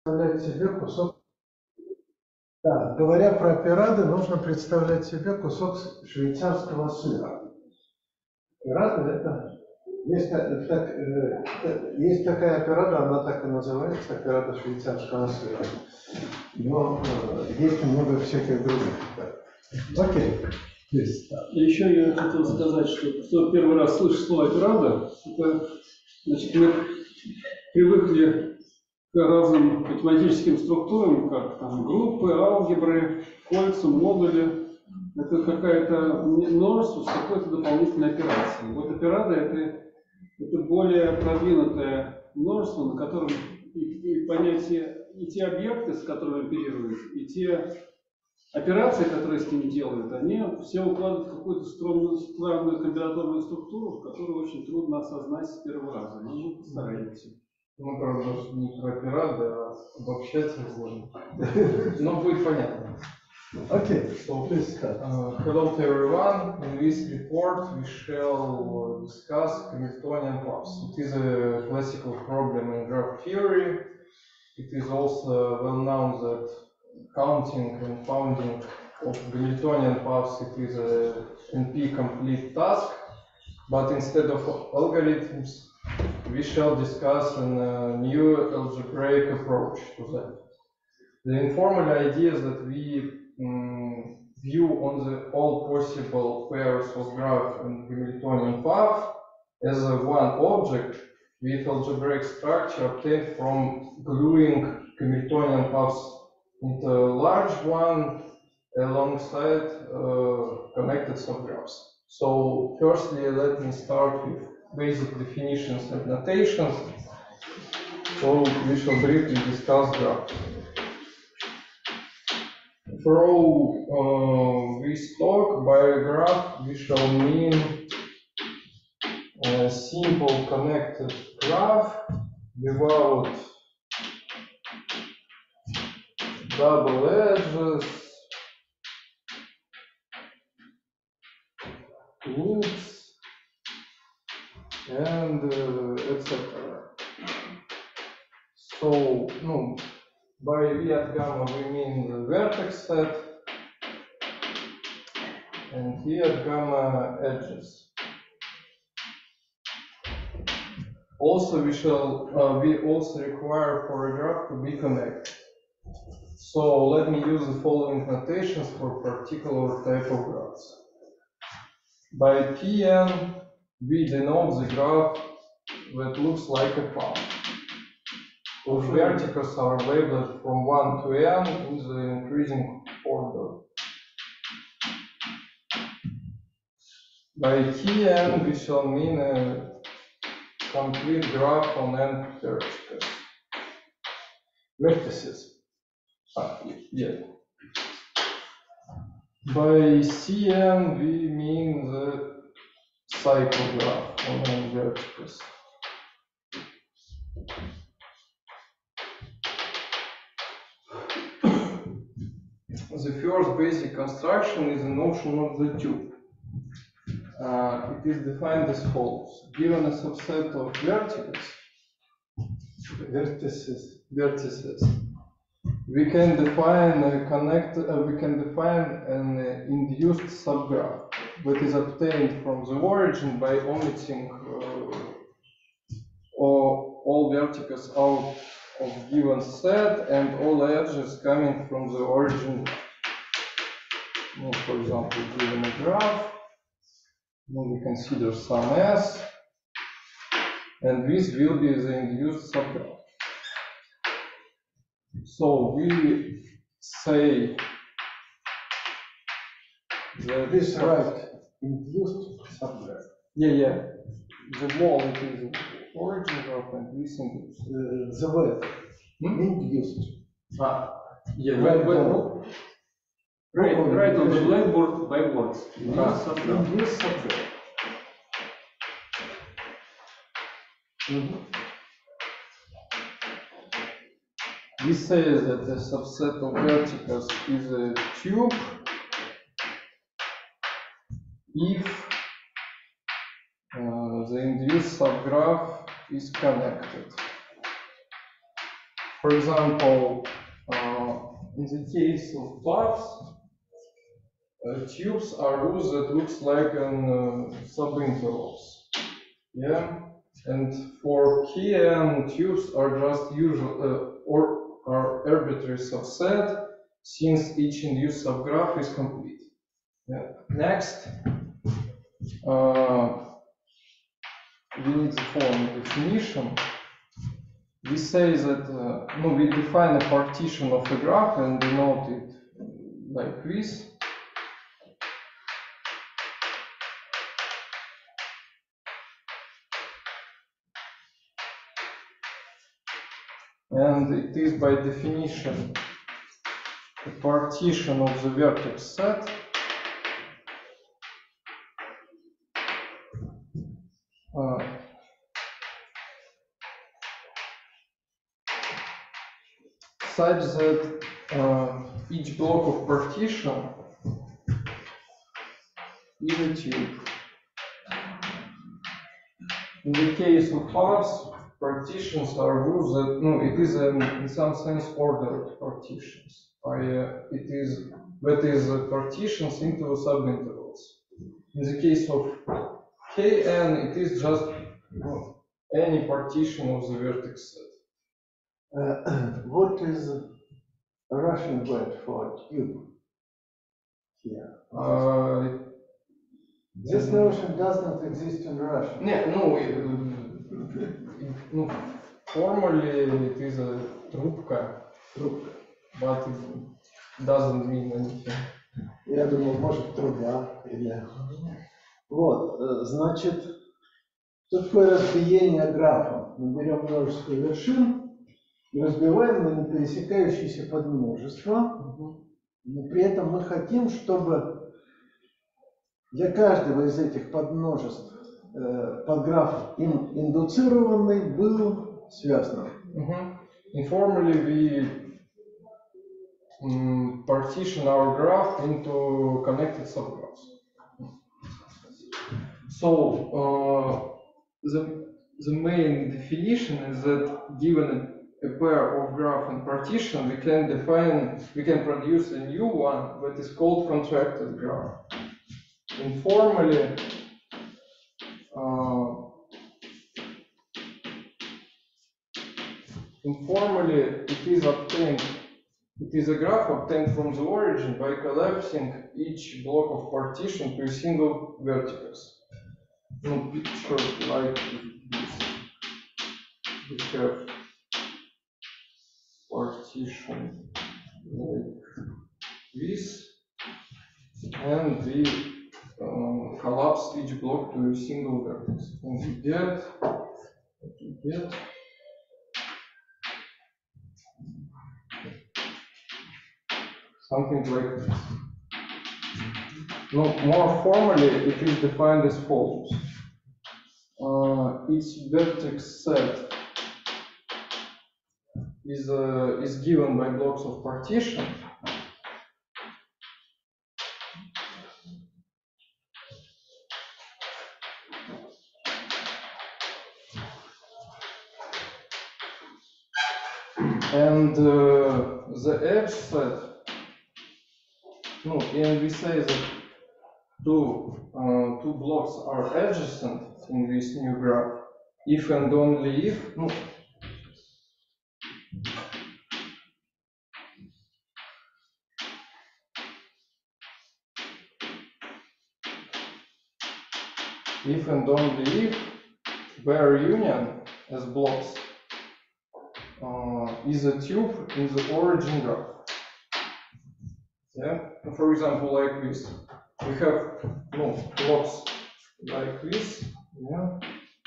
представлять себе кусок. Да, говоря про пирады, нужно представлять себе кусок швейцарского сыра. Пирады это есть такая пирада, она так и называется, пирада швейцарского сыра. Но есть много всяких других. Окей. Еще я хотел сказать, что кто первый раз слышит слово пирада, это, значит, мы привыкли к разным математическим структурам, как там группы, алгебры, кольца, модули. Это какая-то множество с какой-то дополнительной операцией. Вот операда это более продвинутое множество, на котором и понятие, и те объекты, с которыми оперируют, и те операции, которые с ним делают, они все укладывают в какую-то странную комбинаторную структуру, которую очень трудно осознать с первого раза. Но мы постараемся. Мы, правда, не про пираты, а обобщать можно. Но будет понятно. Okay, so please start. Hello to everyone. In this report, we shall discuss Hamiltonian graphs. It is a classical problem in graph theory. It is also well known that counting and founding of Hamiltonian paths it is a NP-complete task. But instead of algorithms, we shall discuss a new algebraic approach to that. The informal idea is that we view on all possible pairs of graph and Hamiltonian path as one object with algebraic structure obtained from gluing Hamiltonian paths into a large one alongside connected subgraphs. So firstly, let me start with basic definitions and notations. So we shall briefly discuss graphs. Through this talk, by a graph, we shall mean a simple connected graph without double edges, loops, and etc. So, no. By V at gamma we mean the vertex set, and V at gamma edges. Also, we also require for a graph to be connected. So let me use the following notations for particular type of graphs. By Pn, we denote the graph that looks like a path. Whose vertices are labeled from 1 to n in the increasing order. By Tn, we shall mean a complete graph on n vertices. Yeah. By Cn, we mean the cycle graph on n vertices. The first basic construction is the notion of the tube. It is defined as follows. Given a subset of vertices, we can define an induced subgraph that is obtained from the origin by omitting all vertices out of given set and all edges coming from the origin. For example, given a graph, we consider some S, and this will be the induced subgraph. So we say that this right induced subgraph. Yeah. The wall it is the origin graph and this induced. The word induced. Yeah. Right on the blackboard by words. Induced subgraph. We say that the subset of vertices is a tube if the induced subgraph is connected. For example, in the case of plugs, tubes are used that looks like an subintervals. Yeah, and for KN, tubes are just usual or are arbitrary subset since each induced subgraph is complete. Yeah. Next, we need the following definition. We say that we define a partition of a graph and denote it like this. And it is by definition a partition of the vertex set such that each block of partition is a tube. In the case of parts, partitions are rules that it is in some sense ordered partitions. That is partitions into subintervals. In the case of Kn, it is just any partition of the vertex set. What is a Russian word for tube here? This notion does not exist in Russian. Formally it is a трубка, but it doesn't mean anything. Я думал, может, труба или... Вот, значит, что такое разбиение графа? Мы берем множество вершин и разбиваем на непересекающиеся подмножества, но при этом мы хотим, чтобы для каждого из этих подмножеств подграф индуцированный был связанным. Informally, we partition our graph into connected subgraphs. So the main definition is that given a pair of graph and partition, we can produce a new one that is called contracted graph. Informally, it is a graph obtained from the origin by collapsing each block of partition to a single vertex. Picture like this. We have partition like this, and we collapse each block to a single vertex. And we get something like this. More formally, it is defined as follows. Each vertex set is given by blocks of partition. And the edge set, and we say that two blocks are adjacent in this new graph, if and only if, if and only if their union as blocks is a tube in the origin graph. Yeah, for example, like this. We have blocks like this. Yeah.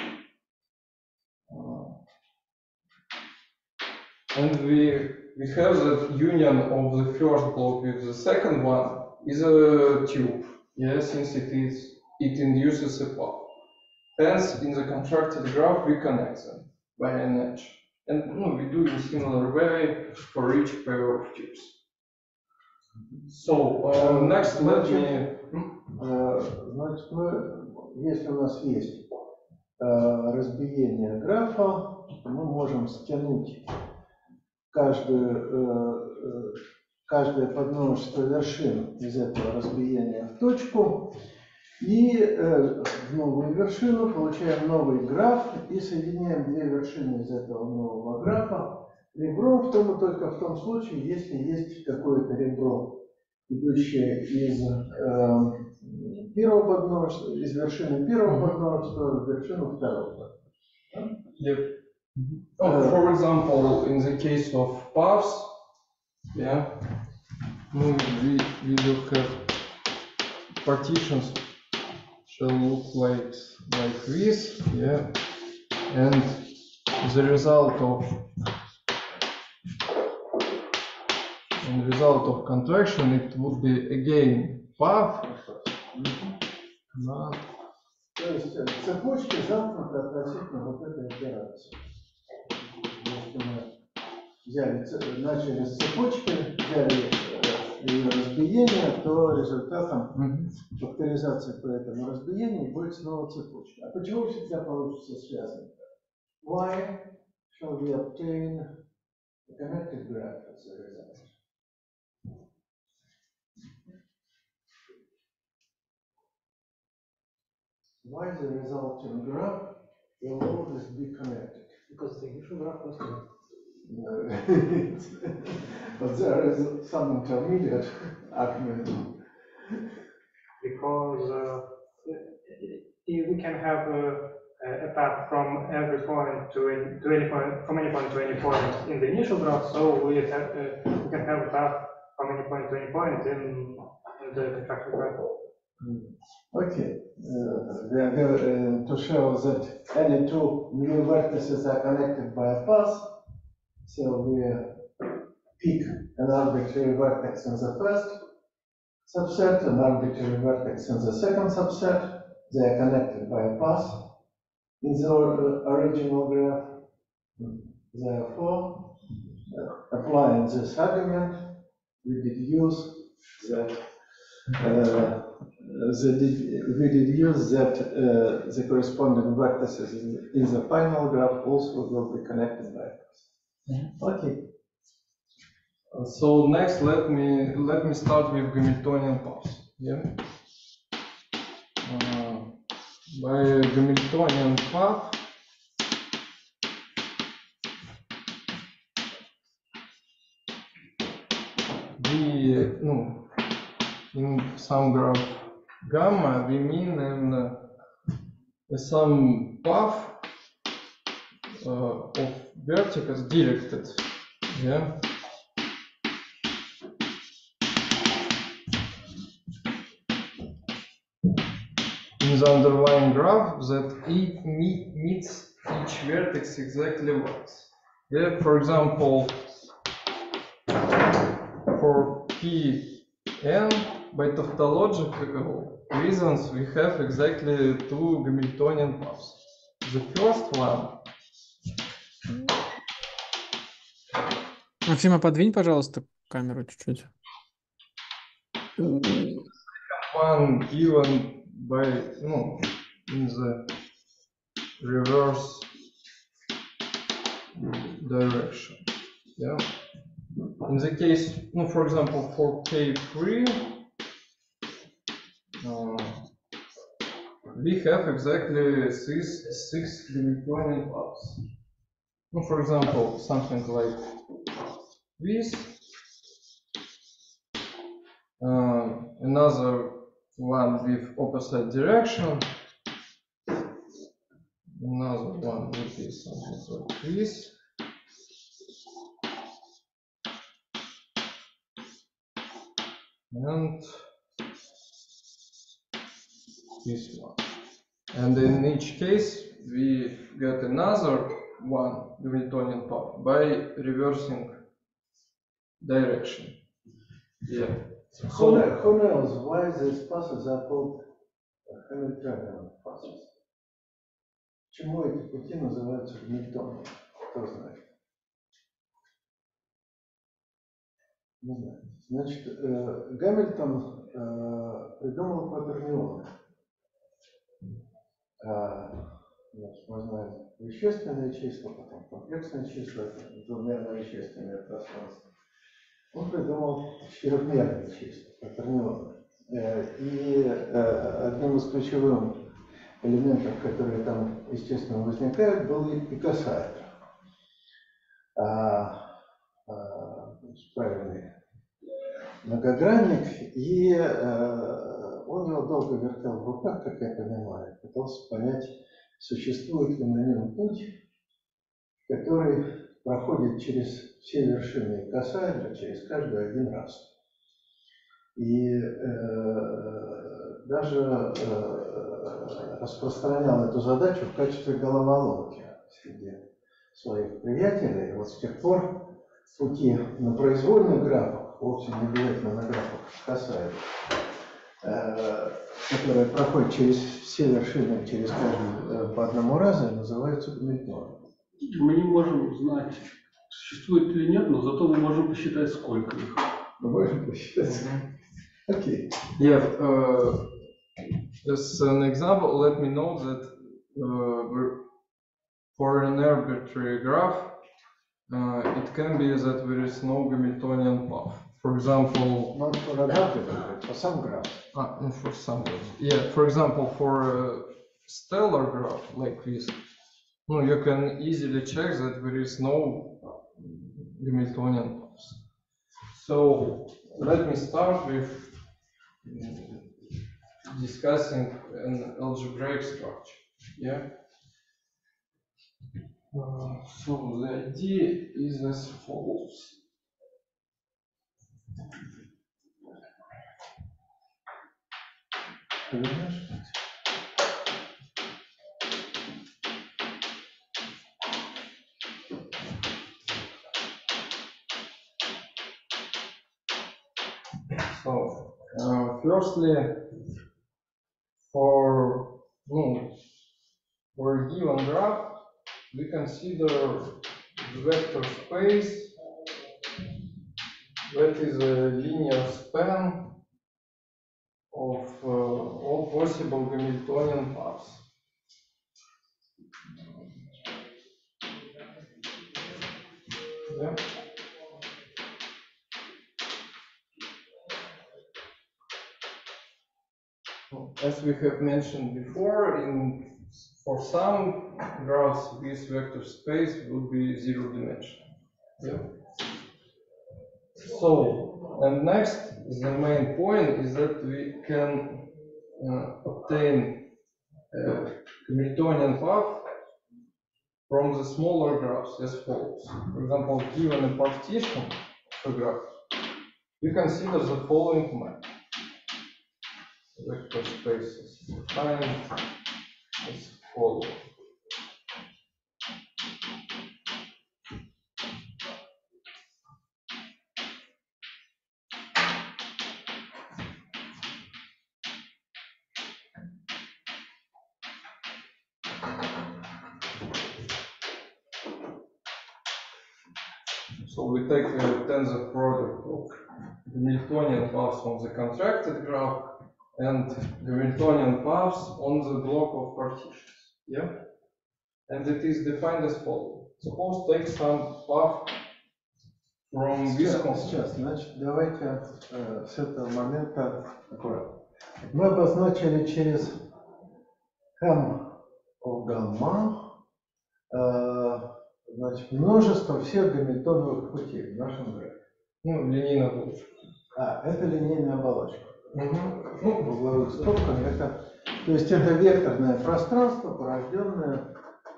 And we have that union of the first block with the second one is a tube. Yeah, since it induces a path. Hence, in the contracted graph, we connect them by an edge. And we do in similar way for each pair of tubes. So next, let me. Значит, если у нас есть разбиение графа, мы можем стянуть каждое подмножество вершин из этого разбиения в точку. И в новую вершину получаем новый граф и соединяем две вершины из этого нового графа ребром только в том случае, если есть какое-то ребро, идущее из первого подмножества, из вершины первого подмножества в вершину второго. Yep. Oh, for example, in the case of paths, yeah, we will have partitions shall look like this, yeah, and the result of contraction it would be again path. То есть цепочка замкнута относительно вот этой операции. Если мы начали с цепочки, взяли ее разбиение, то результатом факторизации по этому разбиению будет снова цепочка. А почему всегда получится связано? Why shall we obtain a connected graph as a result? Why the resulting graph will always be connected? Because the initial graph was connected. No. But there is some intermediate argument. Because we can have a path from every point to any point, from any point to any point in the initial graph, so we can have a path from any point to any point in the contraction graph. Okay, we are going to show that any two new vertices are connected by a path. So we pick an arbitrary vertex in the first subset, an arbitrary vertex in the second subset. They are connected by a path in the original graph. Therefore, applying this argument, we deduce that the corresponding vertices in the final graph also will be connected by a path. Okay. So next, let me start with Hamiltonian paths. Yeah. By Hamiltonian path, in some graph gamma, we mean some path of vertices directed. Yeah. In the underlying graph that it meets each vertex exactly once. Yeah, for example, for Pn, by tautological reasons, we have exactly two Hamiltonian paths. The first one. Максима, подвинь, пожалуйста, камеру чуть-чуть. One given by in the reverse direction. Yeah. In the case, for example, for K3, we have exactly six Hamiltonian paths. For example, something like this. Another one with opposite direction. Another one would be something like this. And this one. And in each case, we get another one Hamiltonian path by reversing direction. Yeah. Who knows why these passes are called Hamiltonian passes? Почему эти пути называются Гамильтоном? Кто знает? Не знаю. Значит, Гамильтон придумал кватернионы. Значит, мы знаем вещественные числа, потом комплексные числа, двумерное вещественное пространство. Он придумал четырехмерные числа, фермионы. И одним из ключевых элементов, которые там, естественно, возникают, был икосаэдр. Правильный многогранник, и он его долго вертел в руках, как я понимаю, пытался понять, существует ли на нем путь, который проходит через все вершины икосаэдра, через каждую один раз. И даже распространял эту задачу в качестве головоломки среди своих приятелей. И вот с тех пор пути на произвольных графах, вовсе не обязательно на графах касаэдра, которые проходят через все вершины, через каждый по одному разу, называются гамильтоны. Мы не можем знать, существует или нет, но зато мы можем посчитать, сколько их. Мы можем посчитать. Окей. Yeah, as an example, let me know that for an arbitrary graph, it can be that there is no Hamiltonian path. For example, Not for an algebra, for some graphs. for some graphs. Yeah, for example, for a stellar graph like this, you can easily check that there is no Hamiltonian paths. So let me start with discussing an algebraic structure. Yeah. So the idea is as follows. So, firstly, for a given graph, we consider the vector space that is a linear span of all possible Hamiltonian paths. Yeah. As we have mentioned before, for some graphs, this vector space will be zero-dimensional. Yeah. So, and next, the main point is that we can obtain a Hamiltonian path from the smaller graphs as follows. For example, given a partition of a graph, we consider the following map. Vector space is defined as follows. So we take a tensor product of Hamiltonian paths on the contracted graph and Hamiltonian paths on the block of partitions. Yeah? And it is defined as follows. Suppose take some path from this Сейчас, значит, давайте с этого момента аккуратно. Мы обозначили через Хам о гамма значит, множество всех гамильтоновых путей в нашем графе. Линейная оболочка. Это линейная оболочка. В угловых скобках это, то есть это векторное пространство, порожденное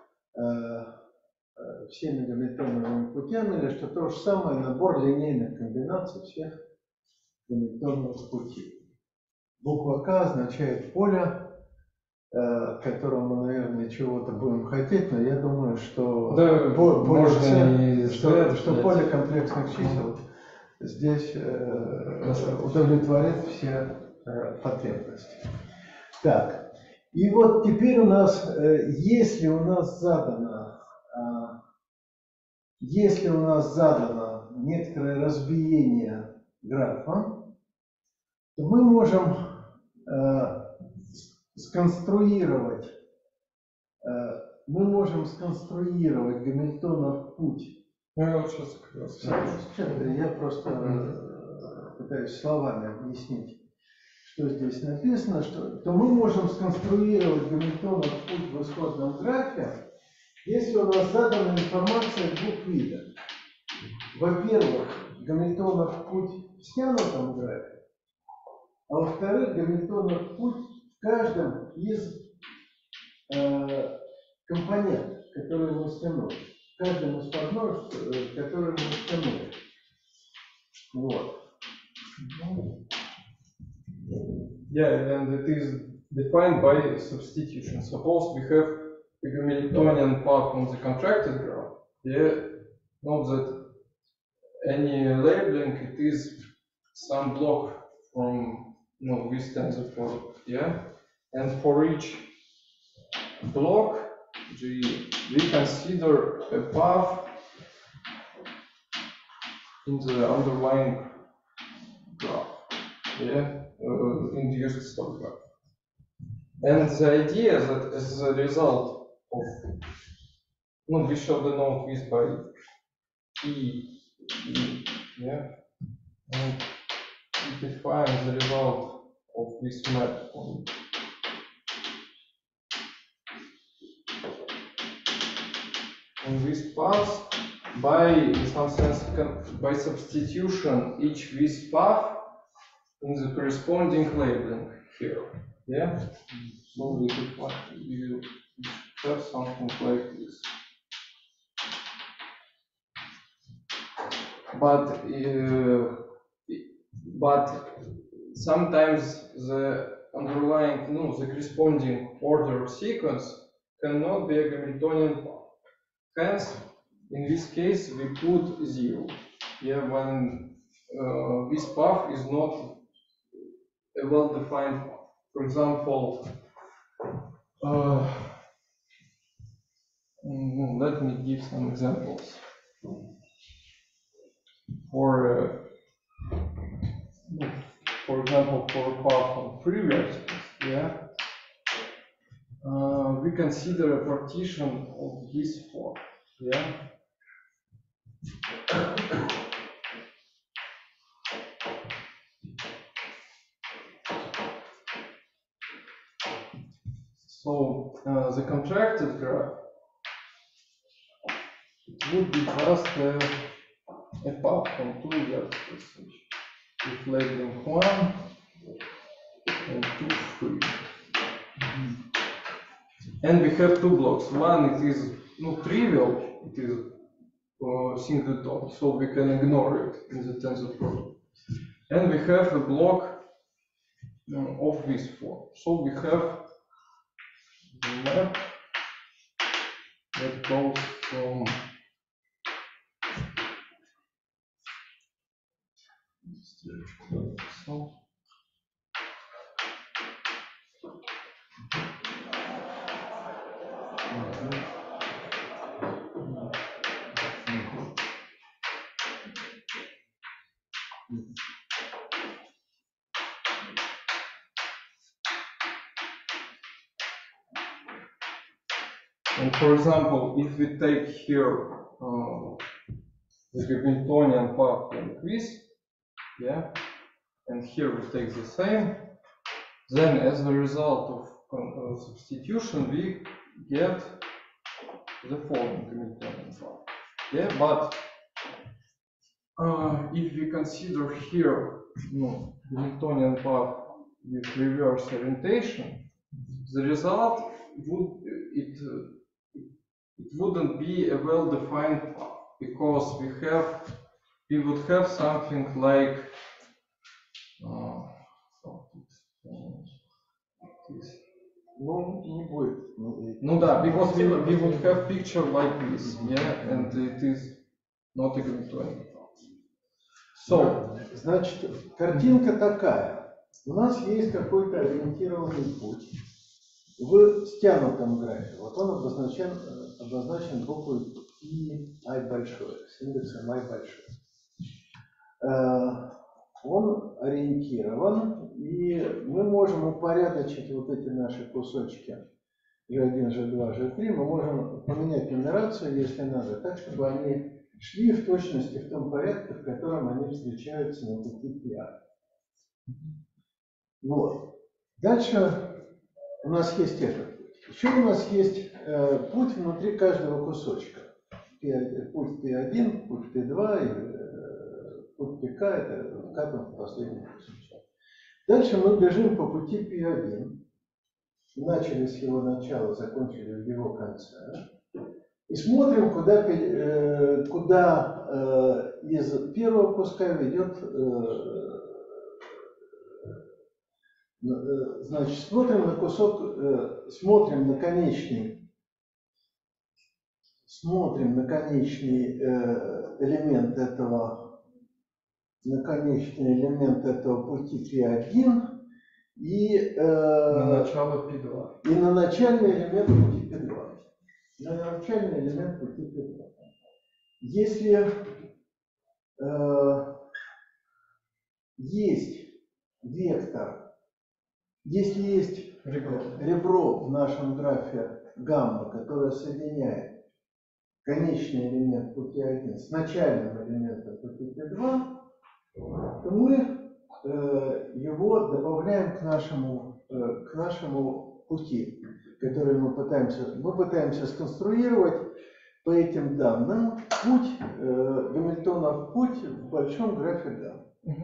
всеми гамильтоновыми путями, или что то же самое набор линейных комбинаций всех гамильтоновых путей. Буква К означает поле, к которому мы, наверное, чего-то будем хотеть, но я думаю, что, что поле комплексных чисел здесь удовлетворит все потребности. Так, и вот теперь у нас, если у нас задано некоторое разбиение графа, то мы можем сконструировать мы можем сконструировать Гамильтонов путь. Ну, я вот сейчас как раз. Я просто пытаюсь словами объяснить, что здесь написано, то мы можем сконструировать Гамильтонов путь в исходном графе, если у нас задана информация двух видов. Во-первых, Гамильтонов путь в стянутом графе, а во-вторых, Гамильтонов путь в каждом из компонентов, которые мы стянули. В каждом из подножек, которые мы стянули. Вот. Yeah, and it is defined by substitution. Suppose we have a Hamiltonian path on the contracted graph. Yeah, note that any labeling, it is some block from this tensor product. Yeah, and for each block, we consider a path in the underlying graph. Yeah. Induced stock graph. And the idea that as a result of, we shall denote this by E, yeah, and we define the result of this map on this path by, in some sense, by substitution each this path in the corresponding labeling here. Yeah? So we will have something like this. But sometimes the underlying, the corresponding order sequence cannot be a Hamiltonian path. Hence, in this case, we put 0. Yeah, when this path is not a well-defined path. For example, let me give some examples. For example, for a path on 3 vertices, yeah, we consider a partition of this form, yeah. So the contracted graph, it would be just a path from 2 vertices with labeling 1 and 2, 3. And we have 2 blocks. One, it is trivial, it is singleton, so we can ignore it in the tensor product. And we have a block of this form. So we have the map that goes from and for example, if we take here the Hamiltonian path like this, yeah, and here we take the same, then as a result of substitution, we get the following Hamiltonian path. Yeah, but if we consider here Hamiltonian path with reverse orientation, the result wouldn't be a well-defined path, because we would have something like this. Не будет. Because we would have picture like this, yeah, and it is not a Hamiltonian path. So, значит, картинка такая. У нас есть какой-то ориентированный путь в стянутом графе. Вот он обозначен буквой И, I большой, с индексом I большой. Он ориентирован, и мы можем упорядочить вот эти наши кусочки G1, G2, G3, мы можем поменять нумерацию, если надо, так, чтобы они шли в точности в том порядке, в котором они встречаются на пути PI. Вот. Дальше у нас есть этот путь. Еще у нас есть путь внутри каждого кусочка. Путь P1, путь P2 и путь PK, это вкатан в последний кусочек. Дальше мы бежим по пути P1. Начали с его начала, закончили в его конце. И смотрим, куда из первого куска ведет, значит, смотрим на кусок, смотрим на конечный элемент этого пути P1 и На начало P2. и на начальный элемент пути P2. На начальный элемент пути P2. Если есть вектор, если есть ребро в нашем графе гамма, которое соединяет конечный элемент пути 1 с начальным элементом пути P2, то мы его добавляем к нашему пути, который мы пытаемся сконструировать по этим данным путь, Гамильтонов путь в большом графе гамма.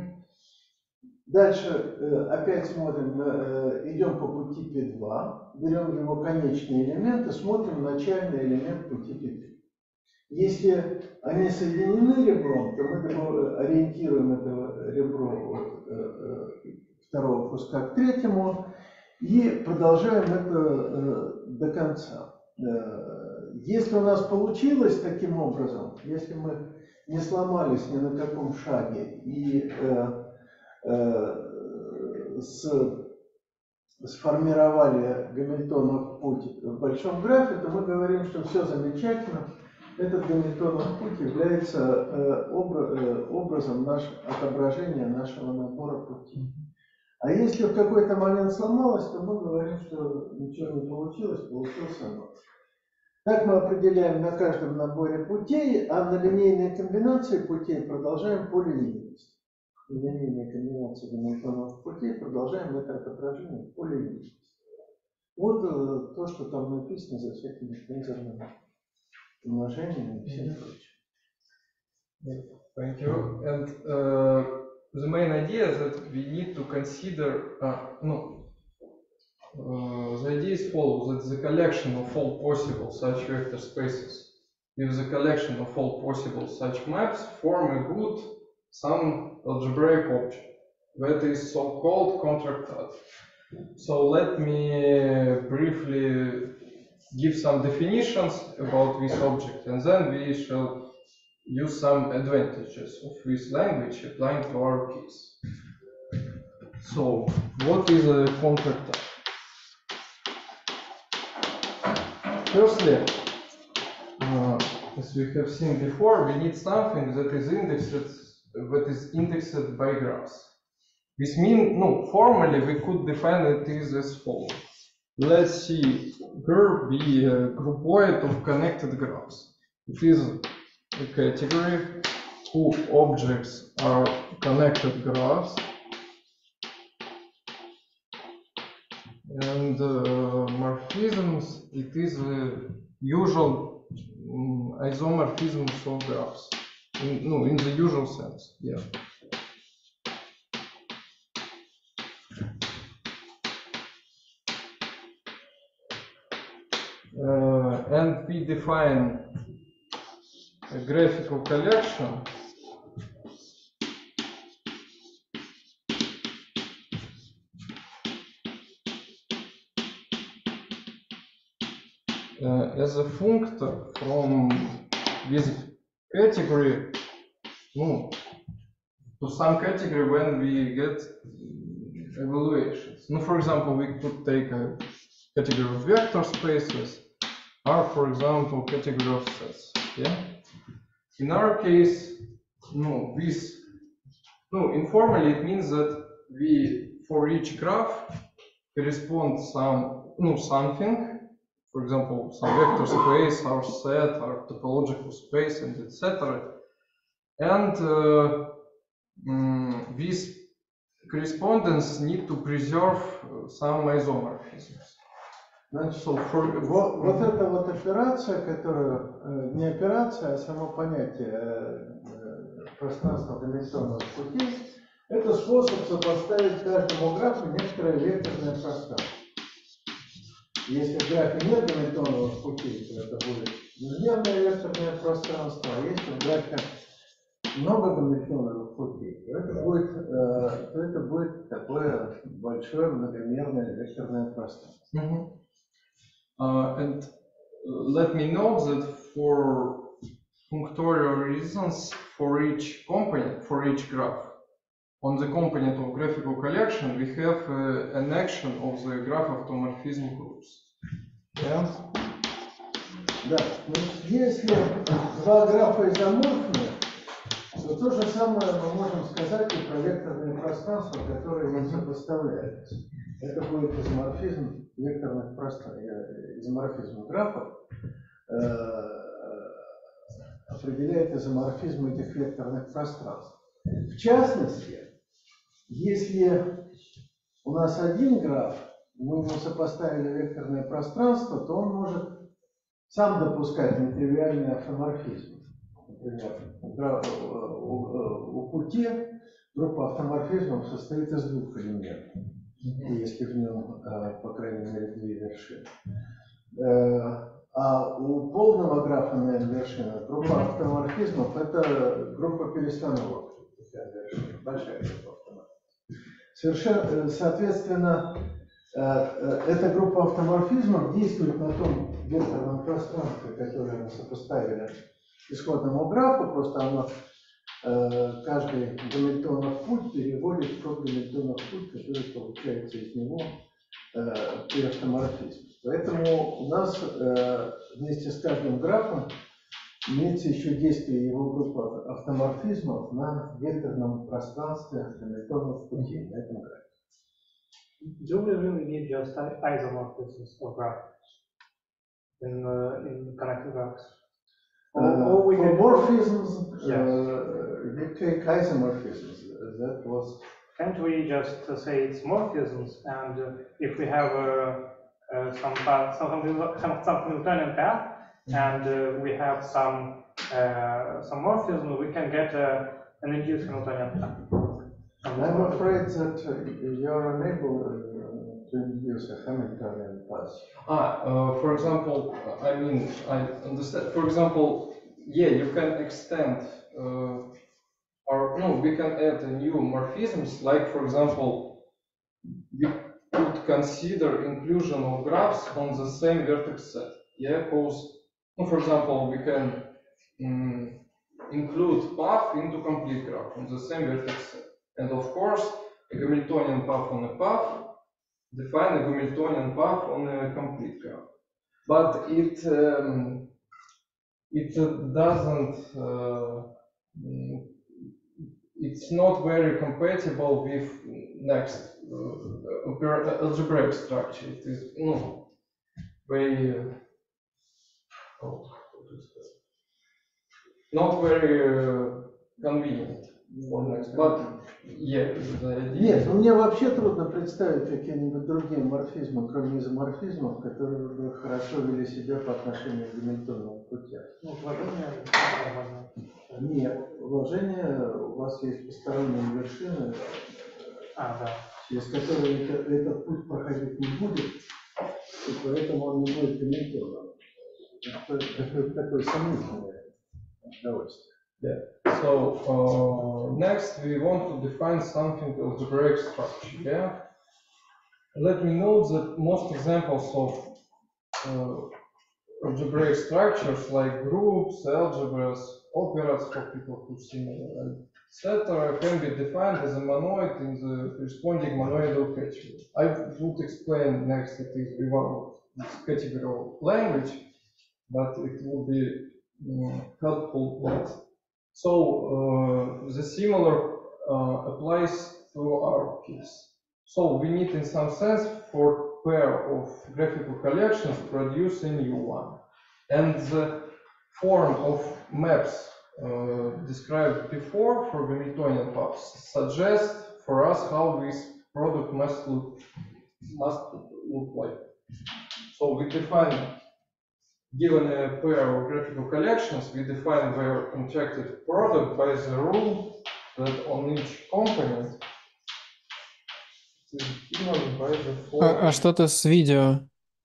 Дальше опять смотрим, идем по пути P2, берем его конечный элемент и смотрим начальный элемент пути P3. Если они соединены ребром, то мы ориентируем это ребро второго куска к третьему и продолжаем это до конца. Если у нас получилось таким образом, если мы не сломались ни на каком шаге и сформировали Гамильтонов путь в большом графе, то мы говорим, что все замечательно. Этот Гамильтонов путь является образом отображения нашего набора путей. А если в какой-то момент сломалось, то мы говорим, что ничего не получилось, получился ноль. Так мы определяем на каждом наборе путей, а на линейной комбинации путей продолжаем по линейности. Линейная комбинация Гамильтоновых путей продолжаем это отображение по линейности. Вот то, что там написано за всякими тензорными умножениями и всем прочим. Thank you. And the main idea is that we need to consider, the idea is follows that the collection of all possible such vector spaces with the collection of all possible such maps form a good some algebraic object that is so-called contractile. So let me briefly give some definitions about this object, and then we shall use some advantages of this language applying to our case. So, what is a contractile? Firstly, as we have seen before, we need something that is indexed by graphs. This means, formally we could define it as follows. Let's see, here be a groupoid of connected graphs. It is a category whose objects are connected graphs, and morphisms, it is a usual isomorphisms of graphs, in the usual sense, yeah. And we define a graphical collection as a functor from this category to some category when we get evaluations. For example, we could take a category of vector spaces, or for example, category of sets. Yeah. In our case, informally it means that we, for each graph, correspond something for example, some vector space, our set, our topological space, and etc. And these correspondence need to preserve some isomorphisms. Значит, So for вот эта вот операция, которая не операция, а само понятие пространства дименsionных путей, это способ сопоставить каждому графу некоторое векторное пространство. Если в графе нет дименsionных путей, то это будет двухдневное векторное пространство, а если в графе много дименsionных путей, то это будет такое большое многомерное векторное пространство. And let me note that for functorial reasons, for each component, for each graph, on the component of graphical collection, we have an action of the graph automorphism groups. Да. Да. Если два графа изоморфны, то то же самое мы можем сказать и про векторные пространства, которые им сопоставляются. Это будет изоморфизм векторных пространств, изоморфизм графов определяет изоморфизм этих векторных пространств. В частности, если у нас один граф, мы ему сопоставили векторное пространство, то он может сам допускать нетривиальный автоморфизм. Например, у пути группа автоморфизмов состоит из двух элементов, если в нем, по крайней мере, две вершины. А у полного графа на n-вершинах группа автоморфизмов – это группа перестановок. Большая группа автоморфизмов. Соответственно, эта группа автоморфизмов действует на том векторном пространстве, которое мы сопоставили исходному графу, просто оно каждый гамильтонов путь переводит в тот гамильтонов путь, который получается из него при автоморфизме. Поэтому у нас вместе с каждым графом имеется еще действие его группы автоморфизмов на векторном пространстве гамильтонов путей на этом графе. Do we really need just isomorphisms of graphs in connected graphs? Or we For can morphisms, Yes. you take isomorphisms. That was. Can't we just say it's morphisms, and if we have some Hamiltonian path, and we have some morphism, we can get an induced Hamiltonian path. I'm afraid that you're unable to induce a Hamiltonian path. For example, I mean, I understand. For example, yeah, you can extend, or no, we can add a new morphisms. Like, for example, we could consider inclusion of graphs on the same vertex set. Yeah, because, for example, we can include path into complete graph on the same vertex set. And of course, a Hamiltonian path on a path define a Hamiltonian path on a complete graph. But it doesn't, it's not very compatible with next algebraic structure. It is very, not very convenient. But, yeah, Нет, мне вообще трудно представить какие-нибудь другие морфизмы, кроме изоморфизмов, которые бы хорошо вели себя по отношению к гамильтоновым путям. Нет, вложение, у вас есть посторонние вершины, через которые этот путь проходить не будет, и поэтому он не будет гамильтоновым. Это такое сомнительное удовольствие. Yeah. So next we want to define something algebraic structure. Yeah. Let me note that most examples of algebraic structures like groups, algebras, operas for people who similar, etc., can be defined as a monoid in the corresponding monoidal category. I would explain next it is without this categorical language, but it will be helpful next. So the similar applies to our case. So we need, in some sense, for pair of graphical collections produce a new one. And the form of maps described before for Hamiltonian pubs suggest for us how this product must look like. So we define, given a pair of graphical collections, we define their contracted product by the rule that on each component is given by the А following. что-то с видео?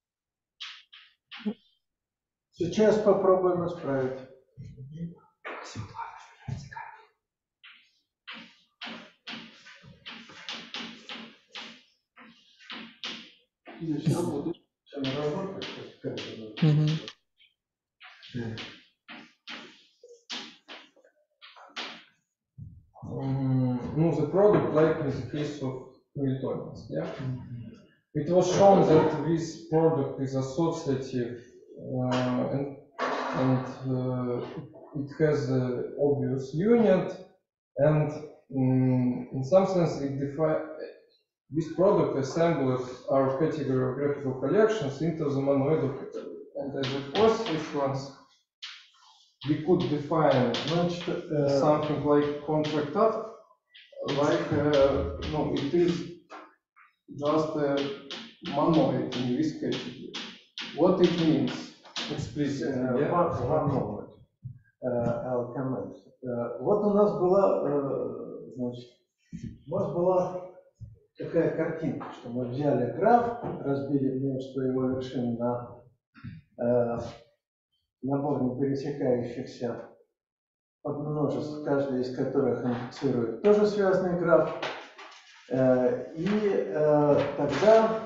Сейчас попробуем исправить. Здесь работает. Всё не работает, как это? Мгм. No, the product, like in the case of Hamiltonians, yeah? It was shown that this product is associative and it has an obvious unit, and in some sense it this product assembles our category of graphical collections into the monoidal category. And as a first difference, we could define Значит, something like contract up, like no, it is just a monoid in this category. What it means explicitly, yeah? one moment. I'll comment. Вот у нас была, значит, у нас была такая картинка, что мы взяли граф, разбили множество его вершин на набор непересекающихся подмножеств, каждый из которых индексирует тоже связанный граф. И тогда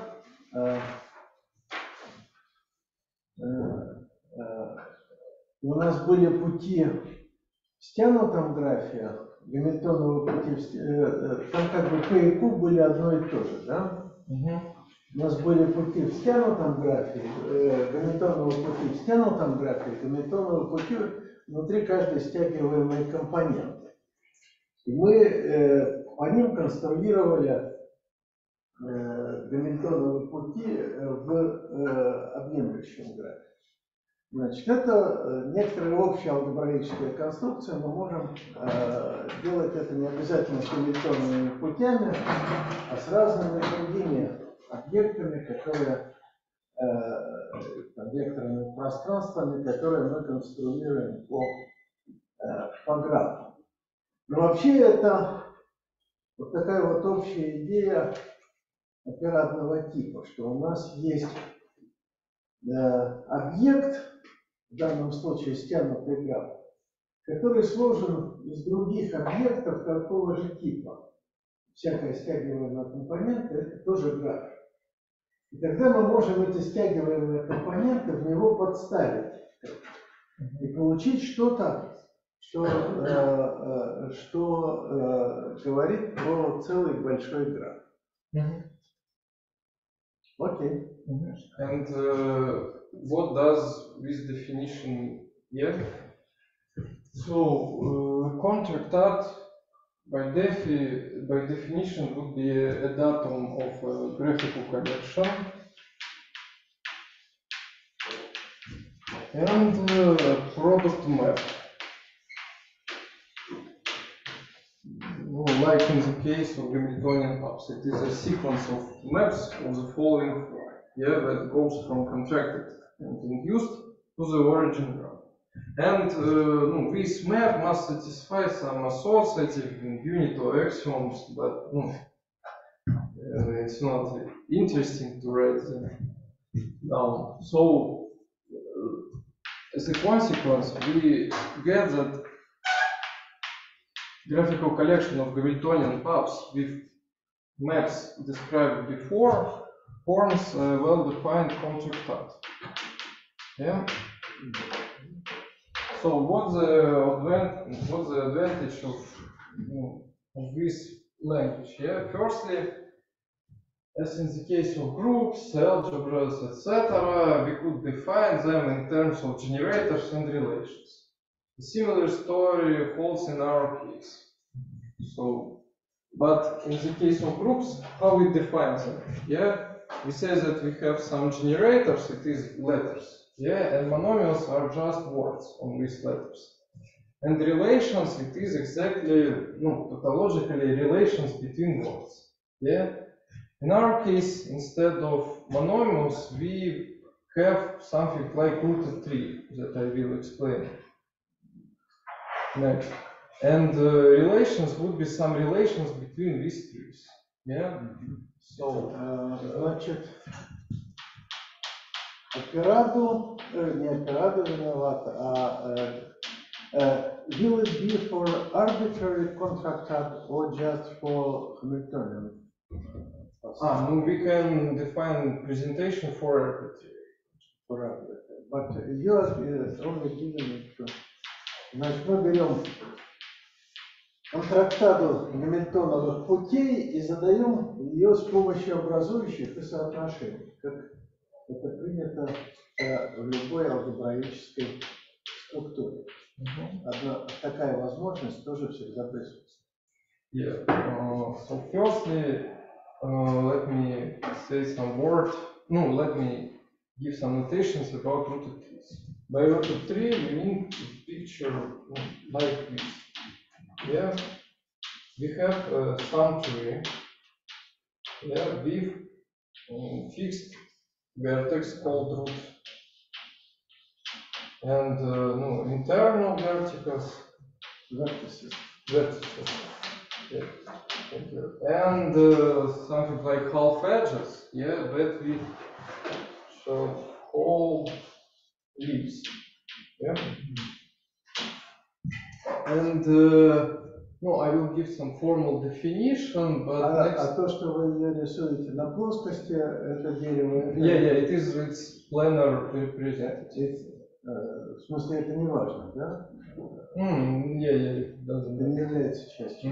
у нас были пути в стянутом графе, Гамильтоновы пути, там как бы P и Q были одно и то же, да? У нас были пути в стянутом графе, Гамильтоновы пути в стянутом графе, Гамильтоновы пути внутри каждой стягиваемой компоненты. И мы по ним конструировали Гамильтоновы пути в объемлющем графе. Значит, это некоторая общая алгебраическая конструкция, мы можем делать это не обязательно с Гамильтоновыми путями, а с разными другими объектами, которые, векторными пространствами, которые мы конструируем по графу. Но вообще это вот такая вот общая идея операндного типа, что у нас есть объект, в данном случае стянутый граф, который сложен из других объектов такого же типа. Всякая стягиваемая компонента – это тоже граф. И тогда мы можем эти стягиваемые компоненты в него подставить и получить что-то, что говорит про целый большой граф. Окей. And what does this definition get? So contract art by definition would be a datum of a graphical collection and product map. Like in the case of Hamiltonian pubs, it is a sequence of maps of the following form, yeah, that goes from contracted and induced to the origin graph. And this map must satisfy some associative unit or axioms, but it's not interesting to write them down. So, as a consequence, we get that graphical collection of Hamiltonian pubs with maps described before forms a well-defined contract art. Yeah. So what's the advantage of this language? Yeah. Firstly, as in the case of groups, algebras, etc., we could define them in terms of generators and relations. A similar story holds in our case. So, but in the case of groups, how we define them? Yeah, we say that we have some generators, it is letters, yeah, and monomials are just words on these letters. And relations, it is exactly, no, topologically relations between words, yeah. In our case, instead of monomials, we have something like rooted tree that I will explain next. And relations would be some relations between these trees. Yeah. So, Значит, Операду, не Операду виноват, will it be for arbitrary contract type or just for Hamiltonian? we can define presentation for arbitrary. For arbitrary. But you are only giving it to... Значит, мы берем контрактаду гамильтоновых путей и задаем ее с помощью образующих и соотношений, как это принято в любой алгебраической структуре. Одна такая возможность тоже всегда присутствует. Yeah. So firstly, let me say some words. No, let me give some notations about rooted trees. By rooted tree, we mean to picture like this. Yeah, we have some tree. Yeah, with fixed vertex called root, and internal vertices. Vertices. Yeah. And something like half edges. Yeah, that we shall call leaves. Yeah. And I will give some formal definition, but А то, что вы ее рисуете на плоскости, это дерево. Yeah, it's planar representative. В смысле, это не важно, да? Yeah, it doesn't Это не является частью.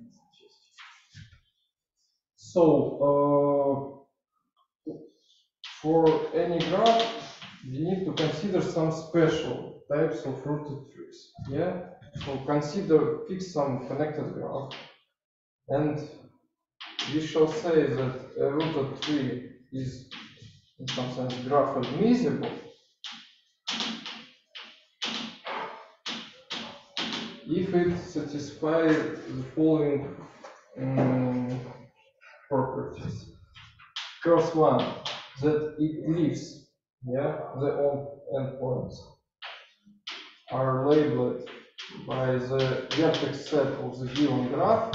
So, for any graph, we need to consider some special types of rooted trees. Yeah. So fix some connected graph, and we shall say that a rooted tree is, in some sense, graph admissible if it satisfies the following properties. First one, that it leaves, the endpoints are labeled by the vertex set of the given graph,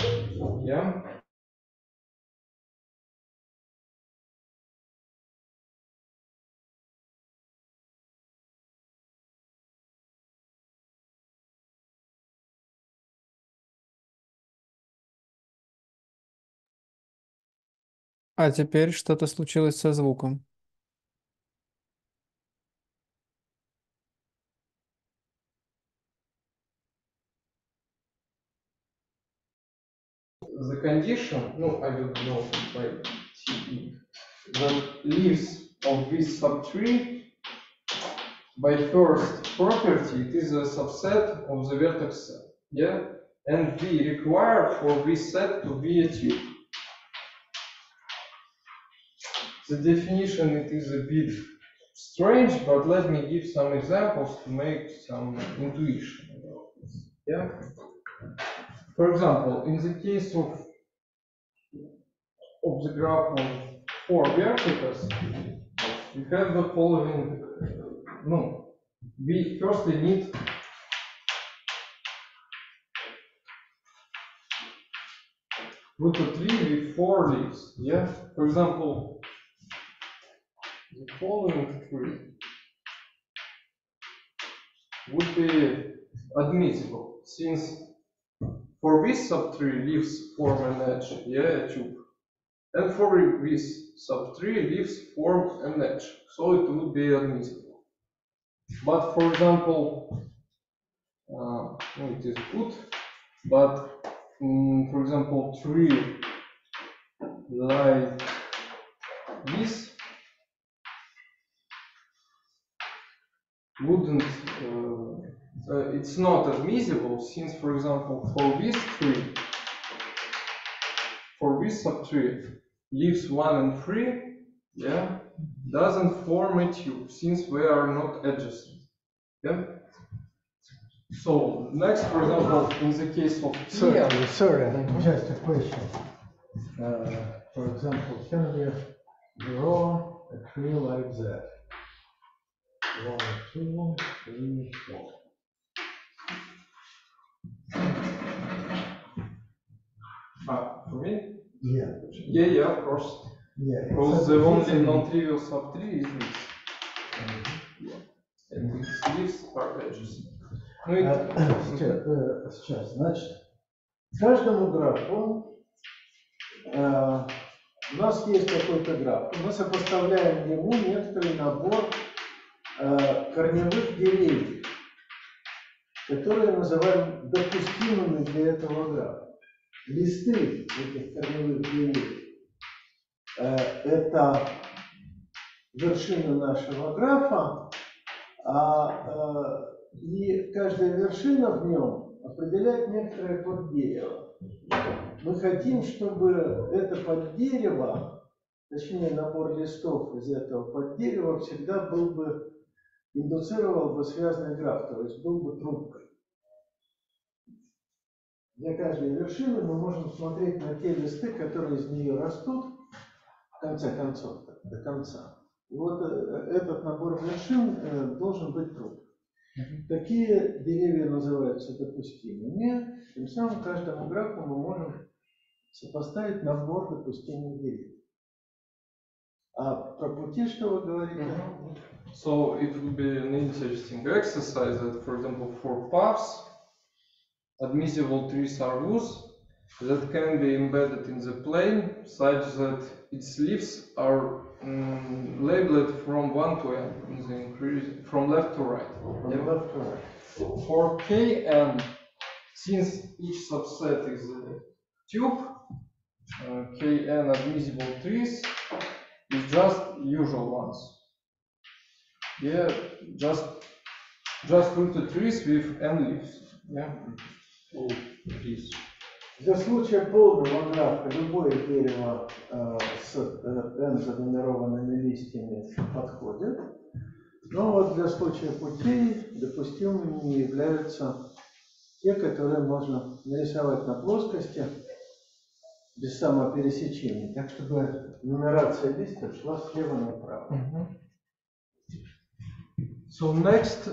А теперь что-то случилось со звуком. The condition, I don't know by TE, that leaves of this subtree, by first property, it is a subset of the vertex set, and we require for this set to be a tube. The definition, it is a bit strange, but let me give some examples to make some intuition about this, For example, in the case of the graph of 4 vertices, we have the following, we firstly need rooted tree with 4 leaves, For example, the following tree would be admissible, since for this subtree leaves form an edge, a tube, and for this subtree leaves form an edge, so it would be admissible. But for example, it is good, but for example, tree like this wouldn't, it's not admissible, since, for example, for this tree, for this subtree, leaves 1 and 3 yeah, doesn't form a tube since we are not adjacent. Yeah. So next, for example, in the case of Sorry, EM, just a question. For example, can we draw a tree like that? 1, 2, 3, 4. for me, Yeah. yeah, of course. Yeah. Because the only non-trivial subtree is this. And its leaves are edges. Ну, Сейчас, значит, каждому графу у нас есть какой-то граф. Мы сопоставляем ему некоторый набор корневых деревьев, которые называем допустимыми для этого графа. Листы этих корневых деревьев это вершина нашего графа, и каждая вершина в нем определяет некоторое поддерево. Мы хотим, чтобы это поддерево, точнее набор листов из этого поддерева всегда индуцировал бы связанный граф, то есть был бы трубкой. Для каждой вершины мы можем смотреть на те листы, которые из нее растут, в конце концов, до конца. И вот этот набор вершин должен быть трубкой. Такие деревья называются допустимыми. Тем самым каждому графу мы можем сопоставить набор допустимых деревьев. А про пути что вы говорите? So it would be an interesting exercise that, for example, for paths, admissible trees are those that can be embedded in the plane such that its leaves are labeled from 1 to n in the increase from left to right. From left to right. For Kn, since each subset is a tube, Kn admissible trees is just usual ones. Yeah, just rooted trees with n leaves. Yeah. Для случая полного графа любое дерево с n занумерованными листьями подходит. Но вот для случая путей допустимыми являются те, которые можно нарисовать на плоскости без самопересечения, так чтобы нумерация листьев шла слева направо. So next,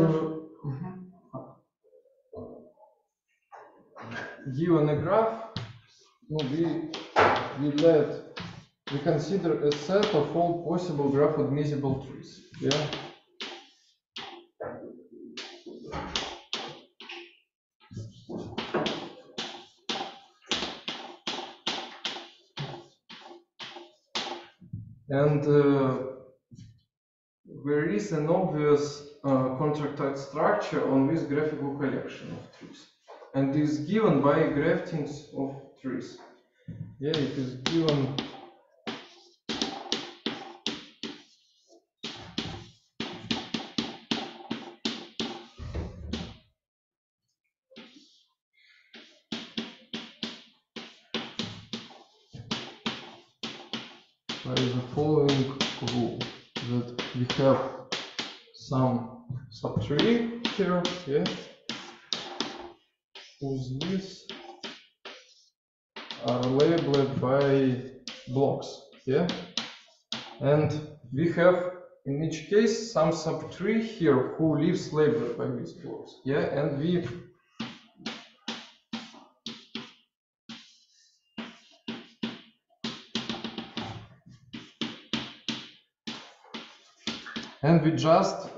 given a graph, we consider a set of all possible graph admissible trees. Yeah. And there is an obvious contractile structure on this graphical collection of trees, and is given by graftings of trees. Yeah, it is given. By the following rule, that we have some subtree here, yeah, whose leaves are labeled by blocks, yeah, and we have in each case some subtree here who leaves labeled by these blocks, yeah, and we just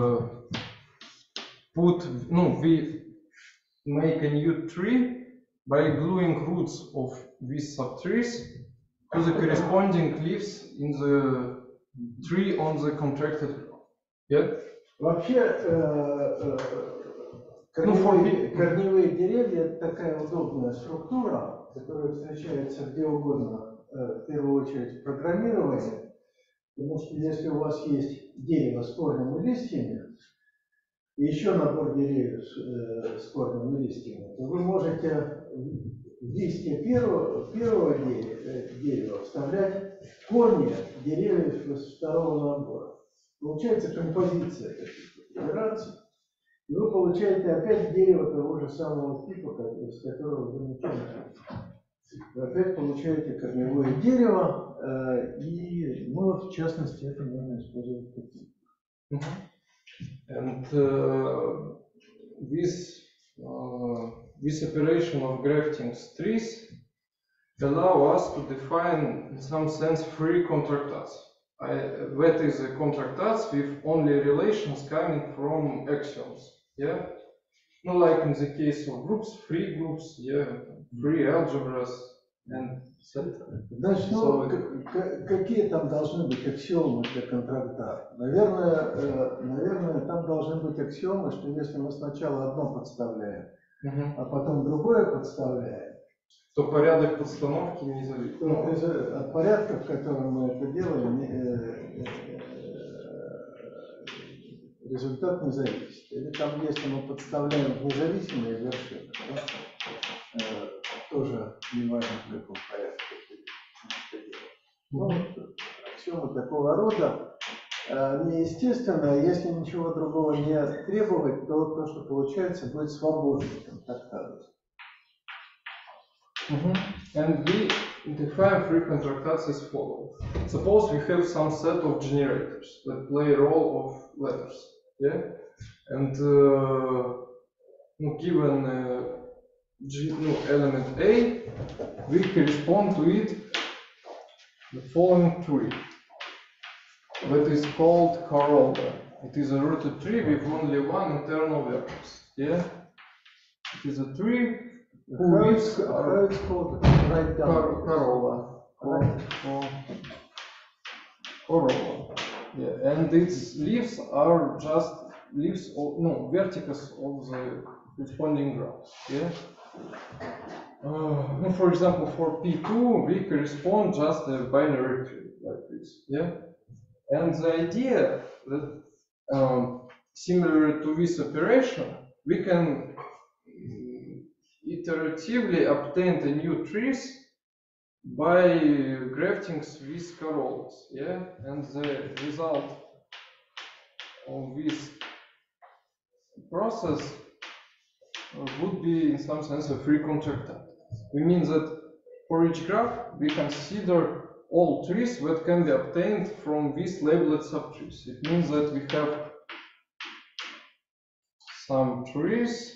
we make a new tree by gluing roots of these subtrees to the corresponding leaves in the tree on the contracted block. Yeah? Вообще корневые деревья это такая удобная структура, которая встречается где угодно, в первую очередь в программировании. Потому что если у вас есть дерево с корнем и листьями, и еще набор деревьев с корнем и листьями, то вы можете в листья первого дерева вставлять корни деревьев из второго набора. Получается композиция таких операций. И вы получаете опять дерево того же самого типа, из которого вы начали. Вы опять получаете корневое дерево, и вот в частности это можно использовать таким. And this operation of grafting trees allow us to define, in some sense, free contracts. That is a contracts with only relations coming from axioms. Yeah, no, like in the case of groups, free groups, yeah, free algebras, and etc. Значит, ну, какие там должны быть аксиомы для контракта? Наверное, там должны быть аксиомы, что если мы сначала одно подставляем, а потом другое подставляем, то порядок подстановки не зависит. То от порядка, в котором мы это делаем, результат не зависит. Или там, если мы подставляем независимые вершины, то тоже не важно, в каком порядке это делать. Ну, аксиомы такого рода неестественно, если ничего другого не требовать, то то, что получается, будет свободным контрактатом. And we define free contracts as follows. Suppose we have some set of generators that play a role of letters, yeah, and given element A, we correspond to it the following tree that is called corolla. It is a rooted tree with only one internal vertex. Yeah, it is a tree. How it's called? Write down. Corolla. Corolla. Yeah, and its leaves are just leaves of vertices of the corresponding graph. Yeah. For example, for P2, we correspond just a binary tree like this. Yeah. And the idea that similar to this operation, we can iteratively obtain the new trees by grafting with corollas, yeah, and the result of this process would be in some sense a free contractat. We mean that for each graph we consider all trees that can be obtained from these labeled subtrees. It means that we have some trees,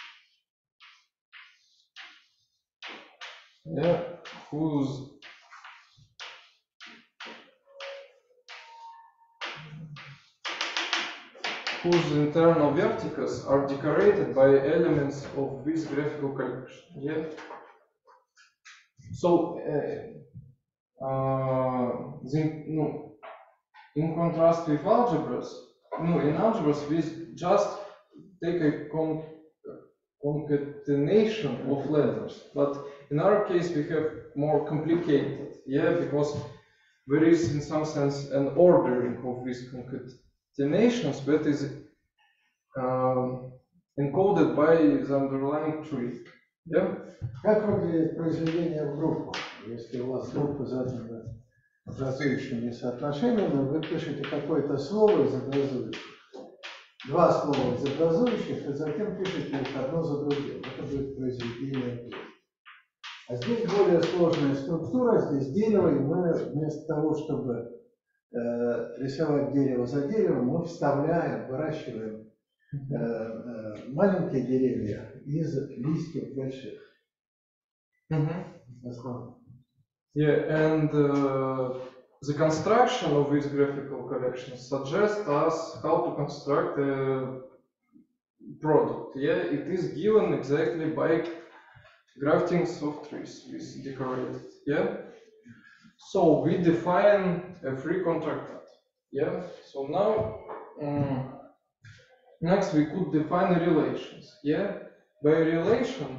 yeah, whose internal vertices are decorated by elements of this graphical collection. Yeah. So, in contrast with algebras, in algebras we just take a concatenation of letters, but in our case we have more complicated, yeah, because there is in some sense an ordering of these concatenations that is encoded by the underlying tree. Yeah? Как выглядит произведение в группу? Если у вас группа задана образующими соотношениями, вы пишете какое-то слово из образующих, два слова из образующих, и затем пишете их одно за другим. Это будет произведение. А здесь более сложная структура, здесь дерево, и мы вместо того, чтобы рисовать дерево за деревом, мы вставляем, выращиваем маленькие деревья из листьев больших. Yeah, and the construction of these graphical collections suggests us how to construct a product. Yeah, it is given exactly by graftings of trees with decorated. Yeah, so we define a free contractat. Yeah, so now next we could define relations. Yeah, by relation.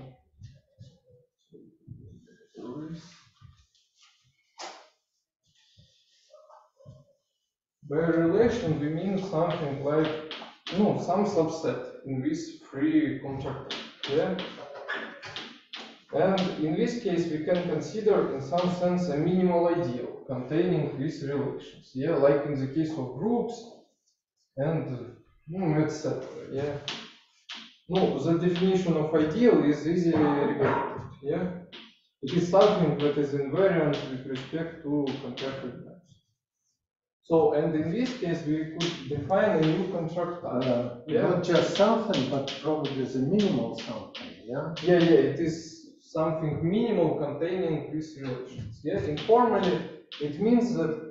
By relation we mean something like some subset in this free contract. Yeah. And in this case, we can consider, in some sense, a minimal ideal containing these relations. Yeah, like in the case of groups and etc. Yeah. No, the definition of ideal is easily regulated. Yeah, it is something that is invariant with respect to contracted maps. So, and in this case, we could define a new contract type. Yeah. Not just something, but probably the minimal something, yeah? Yeah, it is something minimal containing these relations. Yeah, informally, it means that,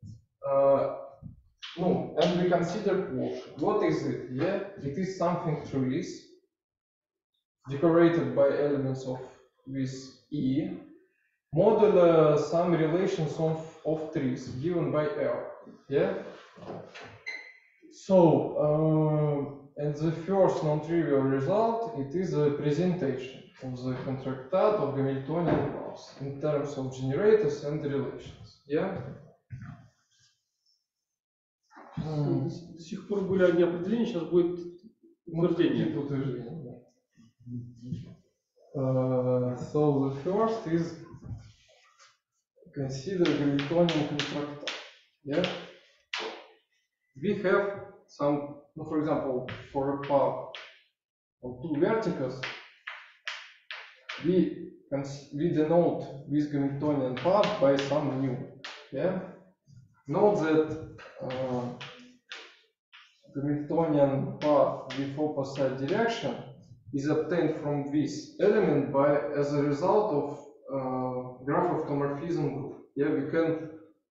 no, and we consider quotient. What is it? Yeah, it is something trees decorated by elements of this E, modulo some relations of trees given by R. Yeah. So, and the first non-trivial result, it is a presentation of the contractat of Hamiltonian graphs in terms of generators and relations. Yeah? До сих пор были одни определения, сейчас будет утверждение. So the first is consider Hamiltonian contractat. Yeah? We have some, for example, for a path of two vertices, we denote this Hamiltonian path by some nu. Yeah? Note that Hamiltonian path with opposite direction is obtained from this element as a result of graph automorphism group. Yeah, we can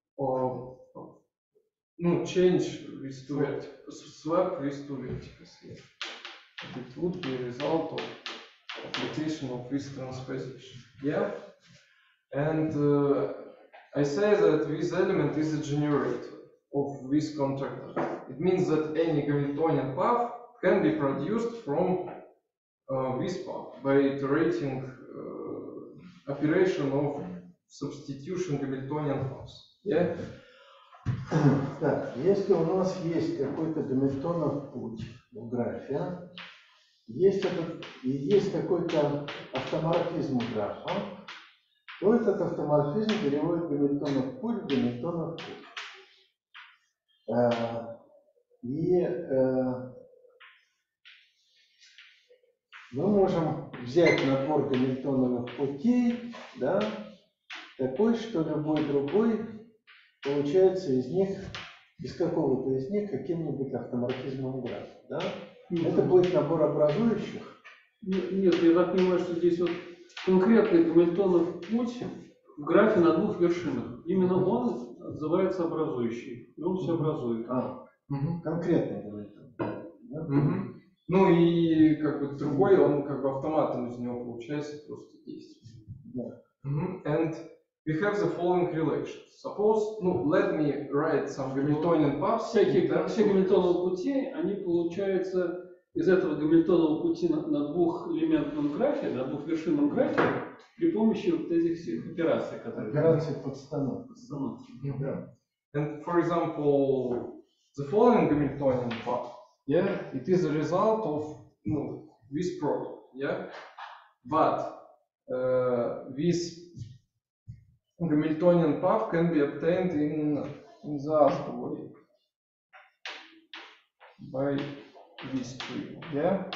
change these two verticals, swap these two verticals here. It would be a result of application of this transposition. Yeah, and I say that this element is a generator of this contractor. It means that any Hamiltonian path can be produced from this path by iterating operation of substitution Hamiltonian paths. Yeah. Так, если у нас есть какой-то Гамильтонов путь в графе, есть какой-то автоморфизм графа, то этот автоморфизм переводит Гамильтонов путь в Гамильтонов путь. Мы можем взять набор Гамильтоновых путей, да, такой, что любой другой получается из какого-то из них каким-нибудь автоморфизмом графа, да? Это будет набор образующих. Нет, я так понимаю, что здесь вот конкретный Гамильтонов путь в графе на двух вершинах. Именно он называется образующий, и он все образует. Конкретный Гамильтон. Да? Ну и как бы другой, он как бы автоматом из него получается просто действие. Да. And we have the following relations. Suppose, let me write some Hamiltonian paths. Все Гамильтоновы пути, они получаются из этого Гамильтонова пути на двухэлементном графе, на двухвершинном графе при помощи вот этих всех операций, которые... Операции подстановки. And for example, the following Hamiltonian path, yeah, it is a result of this product, yeah, but this Hamiltonian path can be obtained in the other way by this tree, yeah.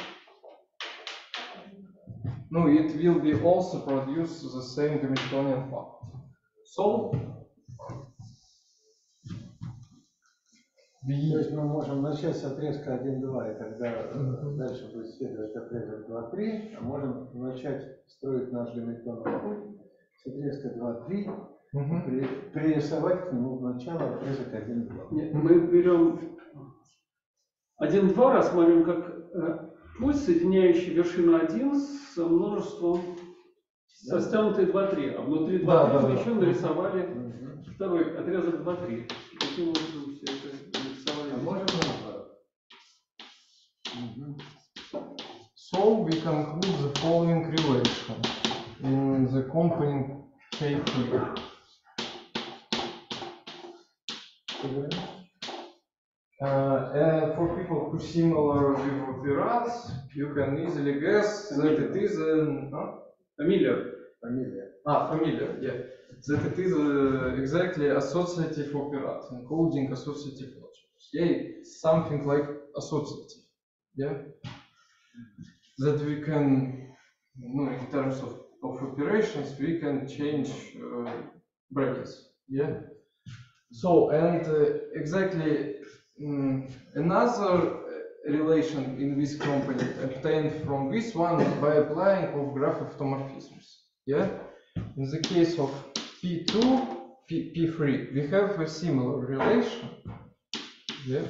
No, it will be also produce the same Hamiltonian path. So То есть мы можем начать с отрезка 1,2, и тогда дальше будет следовать отрезок 2,3, а можем начать строить наш Гамильтонов путь с отрезка 2,3, пририсовать к нему начало отрезок 1,2. Нет, мы берем 1,2, рассматриваем как путь, соединяющий вершину 1 с множеством со стянутой 2,3, а внутри 2,3 мы еще нарисовали второй отрезок 2,3. Таким образом все это нарисовали. А можем So we conclude the following relation in the component K3. For people who similar with operas, you can easily guess that it is an Familiar. Фамилия. Familiar, yeah. That it is exactly associative operator, encoding associative logic. Yeah, it's something like associative. Yeah. That we can, in terms of operations, we can change brackets. Yeah. So, and exactly another relation in this company obtained from this one by applying of graph automorphisms. Yeah. In the case of P2, P3, we have a similar relation. Yeah.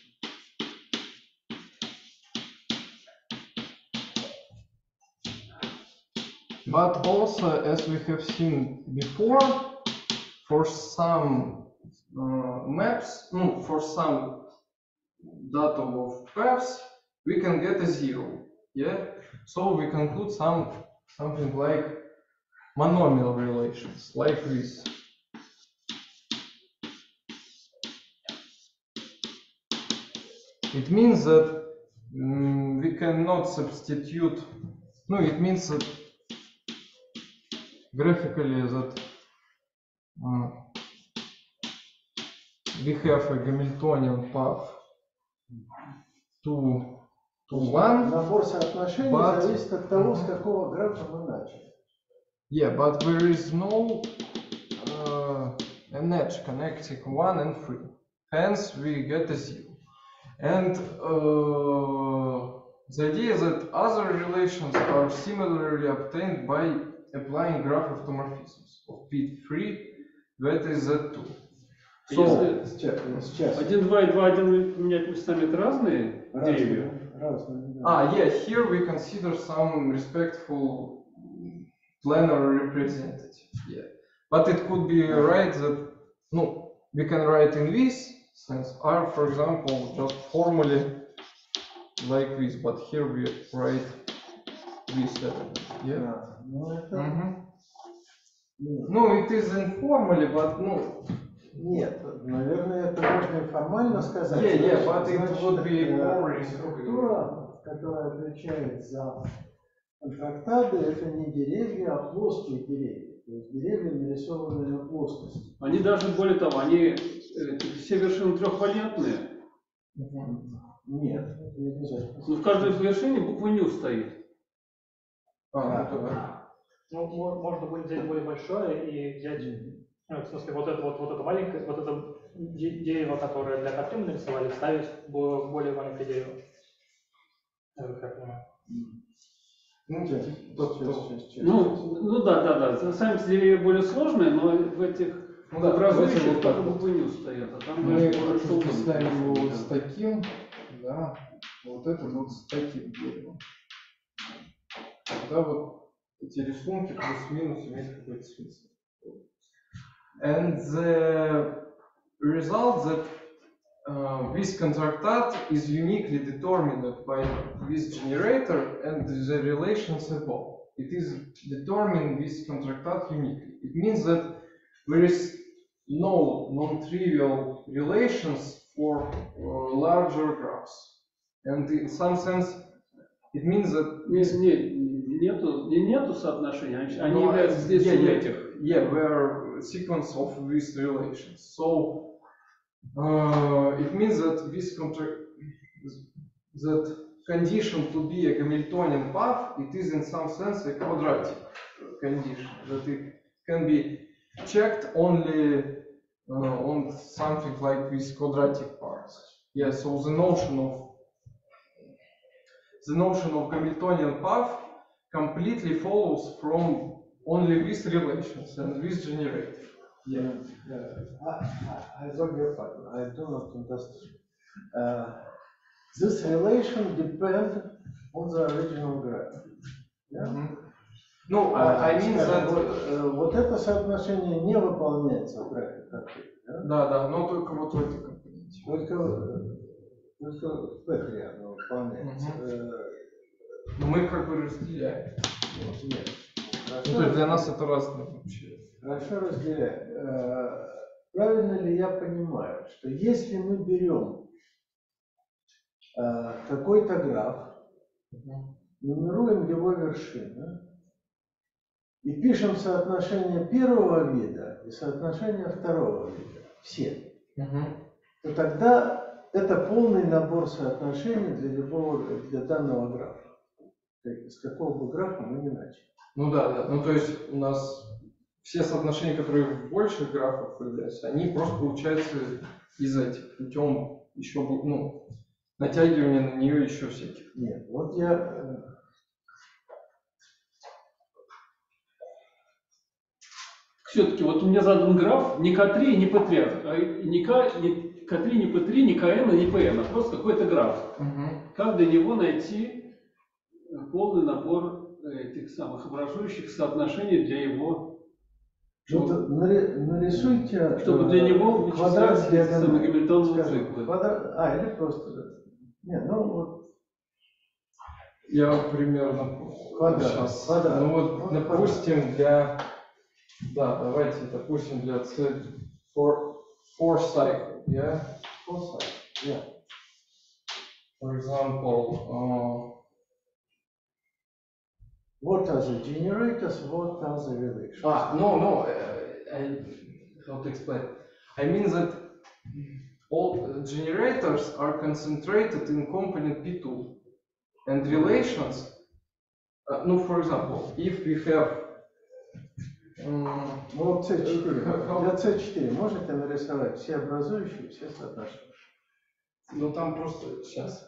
But also, as we have seen before, for some maps, for some data of paths, we can get a zero. Yeah. So we conclude something like monomial relations, like this. It means that we cannot substitute. No, it means that graphically that we have a Hamiltonian path to one. Набор соотношений but- зависит от того, с какого графа мы начали. Yeah, but there is no an edge connecting 1 and 3. Hence, we get a 0. And the idea is that other relations are similarly obtained by applying graph automorphisms of P3, that is Z2. Если Сейчас. 1, 2 и 2, 1 поменять местами, это разные деревья? Разные, да. Yeah, here we consider some respectful planar representative. Yeah, but it could be right that we can write in this sense R, for example, just formally like this, but here we write this element. Yeah. Да, ну это... No, it is informally, but Нет, наверное, это можно и формально сказать. Yeah, but it would be more структура, которая отвечает за контрактады, это не деревья, а плоские деревья. То есть деревья, нарисованные на плоскости. Они даже, более того, они все вершины трехвалентные. Нет, это не обязательно. Но в каждой вершине буква ню стоит. Ну, можно будет взять более большое и взять, в смысле, вот это маленькое, вот это дерево, которое для коты мы нарисовали, вставить в более маленькое дерево. Как я понимаю. Ну да. Сами деревья более сложные, но в этих образующих вот только так вот. буквы ню стоят. А там Мы что представим его вот с таким, да, вот этот вот с таким деревом. Тогда вот эти рисунки плюс-минус имеют какой-то смысл. And the result that this contractat is uniquely determined by this generator and the relations above. It is determined this contractat uniquely. It means that there is no non-trivial relations for larger graphs. And in some sense, it means that нету соотношения, они являются следствием этих. Yeah, where sequence of these relations. So it means that this that condition to be a Hamiltonian path, it is in some sense a quadratic condition, that it can be checked only on something like these quadratic parts. Yeah, so the notion of Hamiltonian path completely follows from only these relations and this generator. Yeah. I beg your pardon, I do not understand. This relation depends on the original graph. Yeah? No, I mean that... Вот это соотношение не выполняется в графе какой-то, да? Да, но только вот в этой компоненте. Только в векторе оно выполняется. Но мы их как бы разделяем. Нет. То есть для нас это разное вообще. Хорошо разделяем. Правильно ли я понимаю, что если мы берем какой-то граф, нумеруем его вершины, и пишем соотношение первого вида и соотношение второго вида, все, то тогда это полный набор соотношений для данного графа. С какого бы графа мы ни начали. Ну да. Ну то есть у нас все соотношения, которые в больших графах появляются, они просто получаются из этих путем еще натягивания на нее еще всяких. Нет, вот я... Все-таки вот у меня задан граф не К3, не P3, а не К3, не P3, не КН, не ПН, а просто какой-то граф. Как для него найти полный набор этих самых образующих соотношений для его... Вот нарисуйте чтобы для него квадрат вычислять диагонали. гамильтоновые Скажем, циклы. или просто... Нет, вот Я примерно квадрат. сейчас. Квадрат. Ну вот, допустим, давайте, допустим, для for cycle, yeah? Yeah. For example, What are the generators? What are the relations? how to explain? I mean that all generators are concentrated in component P2, and relations. For example, if we have Вот C4. Для C4 можете нарисовать все образующие, все соотношения? Там просто сейчас.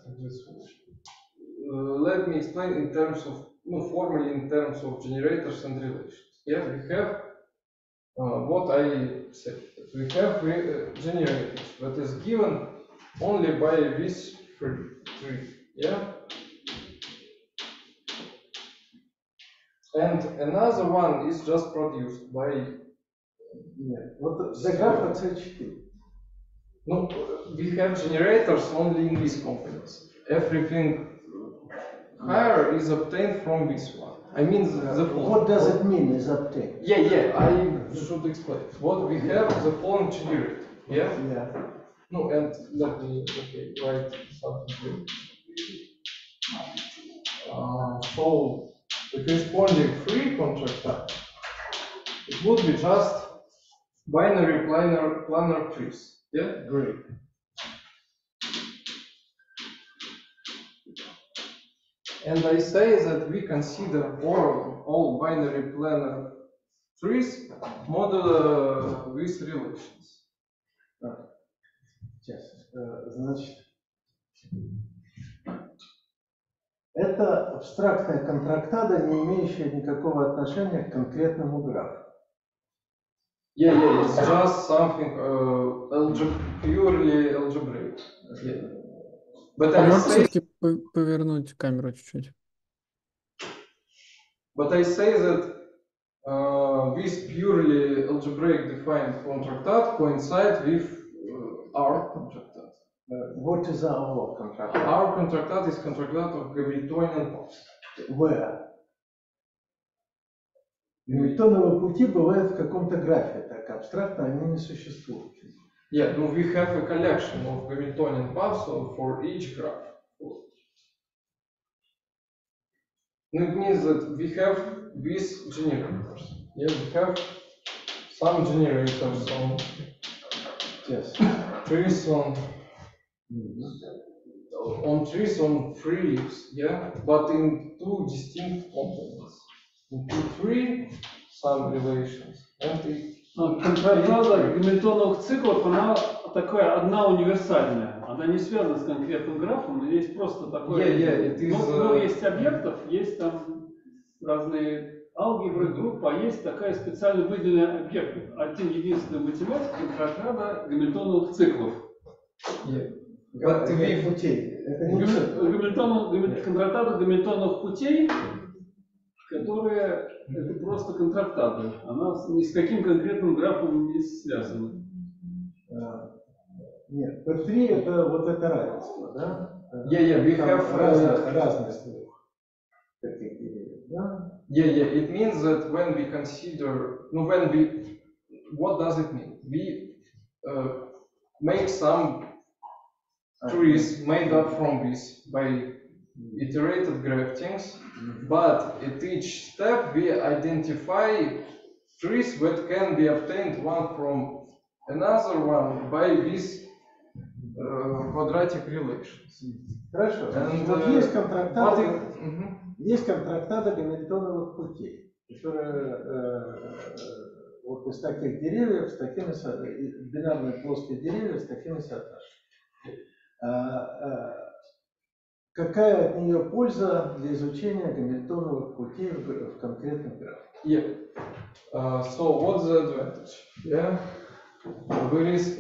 Let me explain in terms of, formally in terms of generators and relations. Yeah, we have what I said. We have generators that is given only by this tree. Yeah. And another one is just produced by... Нет, вот the graph C4. No, we have generators only in these components. Everything higher is obtained from this one. I mean the following. What does it mean is obtained? Yeah, I should explain. What we have the following generator. Yeah? Yeah. No, and let me write something here. So the corresponding free contract type, it would be just binary planar trees. Yeah? Great. And I say that we consider all binary planar trees modular with relations. Сейчас. Значит, это абстрактная контрактада, не имеющая никакого отношения к конкретному графу. Yeah, it's just something purely algebraic. Yeah. But А I можете say, все-таки повернуть камеру чуть-чуть? but I say that this purely algebraic defined contractat coincide with our contractat. What is our contract? Our contractat is contractat of Гамильтониан paths. Where? Гамильтоновые пути бывают в каком-то графе, так абстрактно они не существуют. Yeah, we have a collection of Hamiltonian paths for each graph. It means that we have these generators. Yeah, we have some generators on Yes. trees on trees on three leaves. Yeah, but in two distinct components. In P3 some relations, and Контрактада гамильтоновых циклов, она такая одна универсальная. Она не связана с конкретным графом, но есть просто такое. it is, Но есть объектов, есть там разные алгебры, группы, а есть такая специально выделенная объект. Один единственный математик контрактада гамильтоновых циклов. Путей. Это не цикл. Контрактада гамильтоновых путей, которые это просто контрактады. Она ни с каким конкретным графом не связана. Нет, P3 это вот это равенство, да? we have разность таких идей, да? it means that when we consider, what does it mean? We make some trees made up from this by iterated graftings, but at each step we identify trees that can be obtained one from another one by these quadratic relations. Хорошо. And, Вот есть контрактада, Мгм. есть контрактада гамильтоновых путей, которые вот из таких деревьев с такими бинарные плоские деревья с такими соотношениями. Какая от нее польза для изучения гамильтоновых путей в конкретном графике? Yeah. So what's the advantage? Yeah. There is.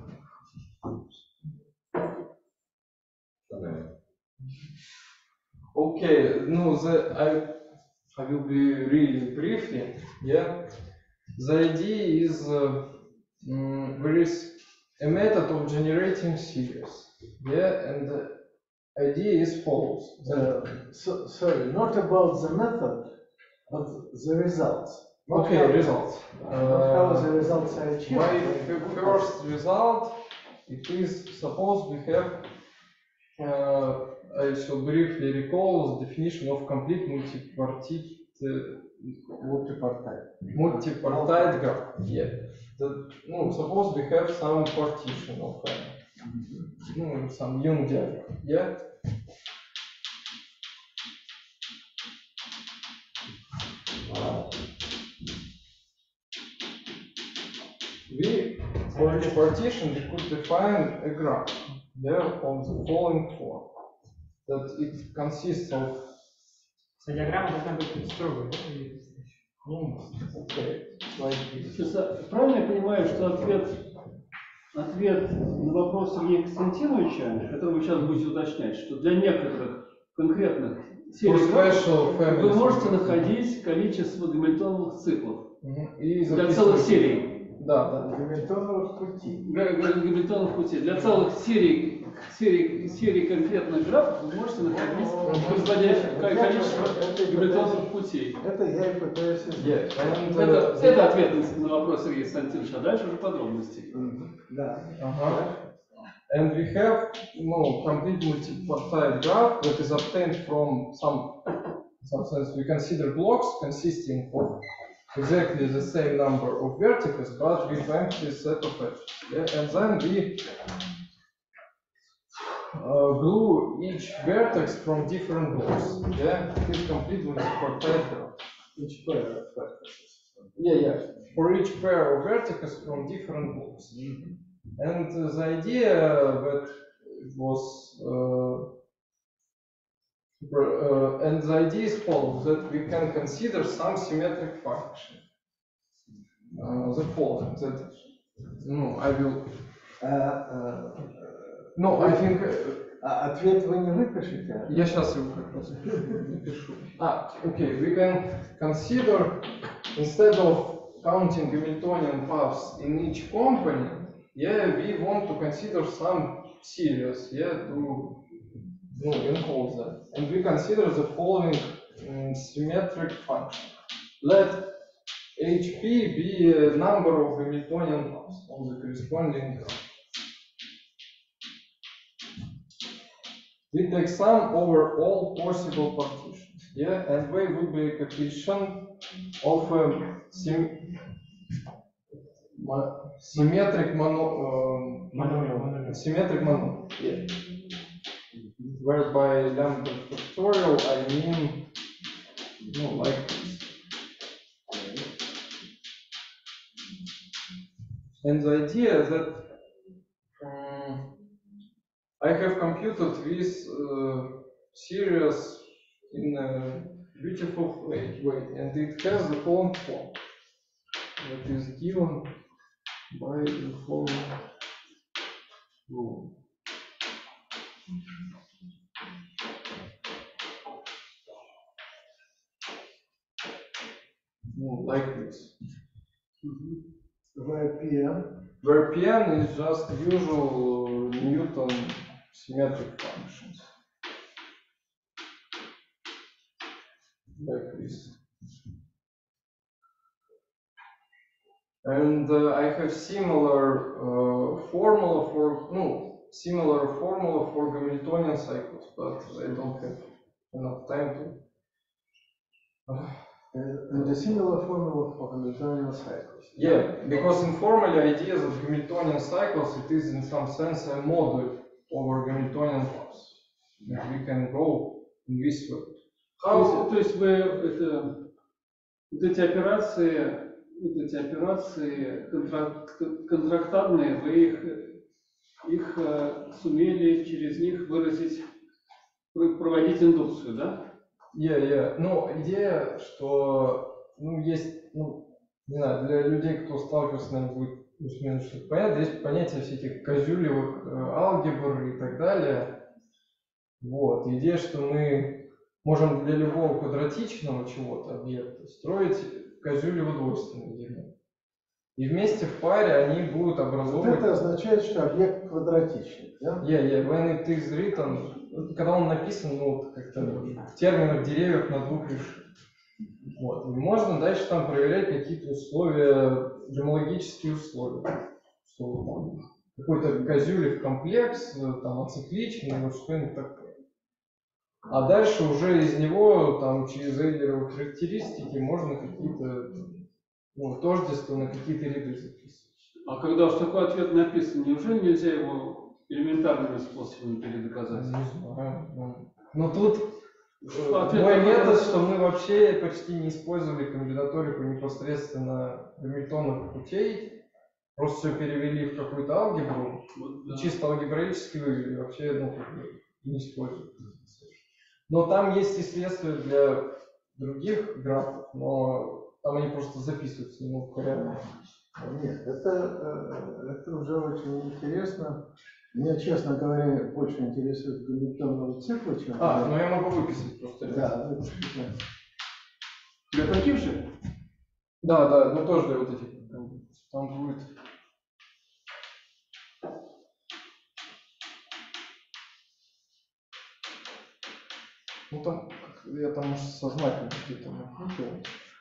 Okay. No. I will be really briefly. Yeah. The idea is there is a method of generating series. Yeah, and the idea is follows. Sorry, not about the method, but the results. Not Okay, how- results. Not how the results are achieved. My first result, it is suppose we have, I shall briefly recall the definition of complete multipartite graph. Yeah. Suppose we have some partition of some Young diagram. Yeah. For each partition, we could define a graph, on the following form. That it consists of. Диаграмма должна быть строгой, да? Okay, like this. То есть, правильно я понимаю, что ответ на вопрос Сергея Константиновича, который вы сейчас будете уточнять, что для некоторых конкретных серий графов вы можете находить количество гамильтоновых циклов для целых серий. Да. Гамильтоновых путей. Гамильтоновых путей. Для целых серий конкретных графов вы можете находить подходящее количество гамильтоновых путей. Это я и пытаюсь сделать. Это ответ на вопрос Сергея Константиновича, а дальше уже подробности. Да. And we have complete multipartite graph that is obtained from some sense we consider blocks consisting of exactly the same number of vertices but with empty set of edges. Yeah? And then we glue each vertex from different blocks. Yeah, it is complete multipartite graph. Each pair of vertices. Yeah. For each pair of vertices from different blocks. And the idea that it was, and the idea is follows that we can consider some symmetric function. The following that I will. No, I think. Ответ вы не выпишете? Я сейчас его как раз напишу. Okay, we can consider instead of counting Hamiltonian paths in each component. Yeah, we want to consider some series, to encode that. And we consider the following symmetric function. Let HP be a number of Hamiltonian paths on the corresponding graph. We take sum over all possible partitions. Yeah, and they would be a coefficient of symmetric monomial. Yeah. Whereby lambda factorial I mean like this. And the idea that I have computed this series in a beautiful way, and it has the following form that is given by the following rule. Like this. Where Pn is just usual Newton symmetric functions. Like this. And I have similar formula for similar formula for Hamiltonian cycles, but I don't have enough time to. And a similar formula for Hamiltonian cycles. Yeah, because informally ideas of Hamiltonian cycles, it is in some sense a model over Hamiltonian paths. And we can go in this way. То есть вы вот эти операции контрактанные, вы их сумели через них проводить индукцию, да? Yeah. Ну, идея, что, есть, не знаю, для людей, кто сталкивался, наверное, будет плюс-минус что-то понятно, есть понятие всяких козюлевых алгебр и так далее. Вот, идея, что мы можем для любого квадратичного чего-то объекта строить козюлево двойственное дерьмо. И вместе в паре они будут образовывать... Это означает, что объект квадратичный, да? When it is written, когда он написан, как-то в терминах деревьев на двух вершинах. Вот. И можно дальше там проверять какие-то условия, гомологические условия. Что какой-то козюлев комплекс, там ацикличный, вот что-нибудь такое. А дальше уже из него, там, через Эйлеровы характеристики можно какие-то тождества на какие-то ряды записывать. А когда уж такой ответ написан, неужели нельзя его элементарными способами передоказать? Не знаю. Но тут Ответ мой такой метод, раз. что мы вообще почти не использовали комбинаторику непосредственно гамильтоновых путей, просто все перевели в какую-то алгебру, Вот, и да. чисто алгебраически вообще не используют. Но там есть и следствия для других графов, но там они просто записываются немного порядок. Нет, это уже очень интересно. Меня, честно говоря, больше интересует гамильтоновый цикл, чем... Ну я могу выписать просто. Да, выпишите. Для таких же? Да, тоже для вот этих. Там будет. Там, я там, может, сознательно где-то накрутил.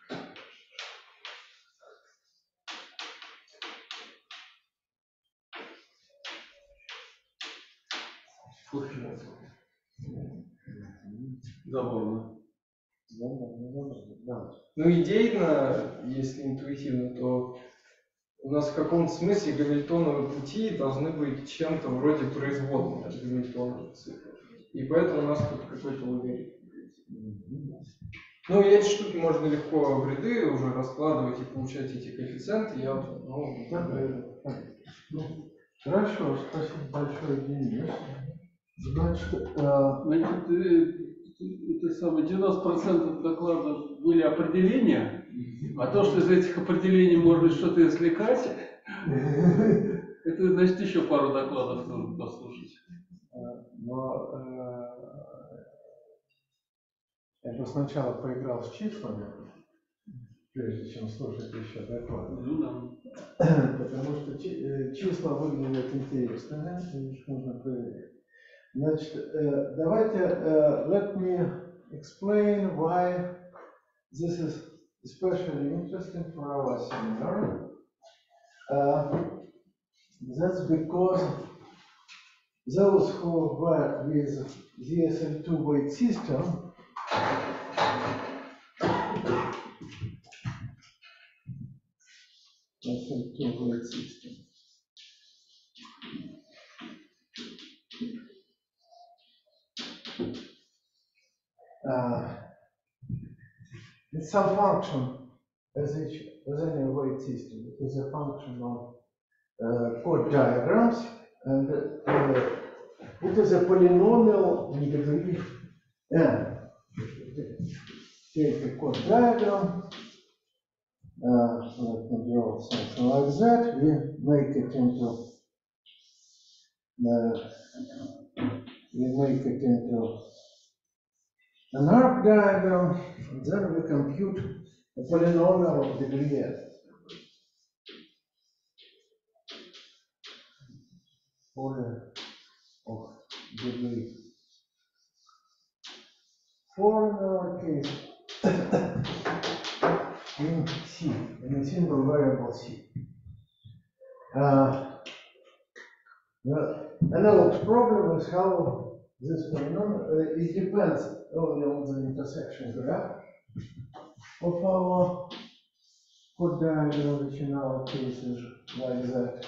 Забавно. Да. Идейно, если интуитивно, то у нас в каком-то смысле гамильтоновые пути должны быть чем-то вроде производными от гамильтоновых циклов. И поэтому у нас тут какой-то логарифм. И эти штуки можно легко в ряды уже раскладывать и получать эти коэффициенты. Хорошо, спасибо большое, Денис. Значит, это самое, 90% докладов были определения, а то, что из этих определений можно что-то извлекать, это значит еще пару докладов нужно послушать. Я бы сначала поиграл с числами, прежде чем слушать еще доклады. Потому что числа выглядят интересно, и их нужно проверять. Значит, давайте, let me explain why this is especially interesting for our seminar. That's because those who work with ZSL2 weight system it's some function as any weight system. It is a function of code diagrams, and it is a polynomial in degree n. Take a code diagram. Let me draw something like that. We make it into an arc diagram, and then we compute a polynomial of degree n. Of degree 4 in our case in C, in a single variable C. Another problem is how this polynomial, it depends only on the intersection graph of our code diagram, which in our case is like that.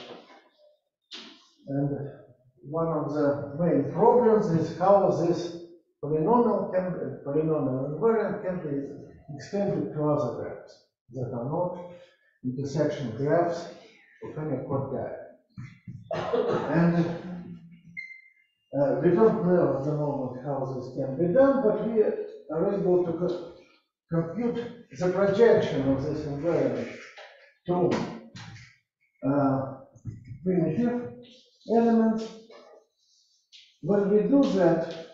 And one of the main problems is how this polynomial invariant can be extended to other graphs that are not intersection graphs of any code diagram. And we don't know at the moment how this can be done, but we are able to compute the projection of this invariant to primitive elements. When we do that,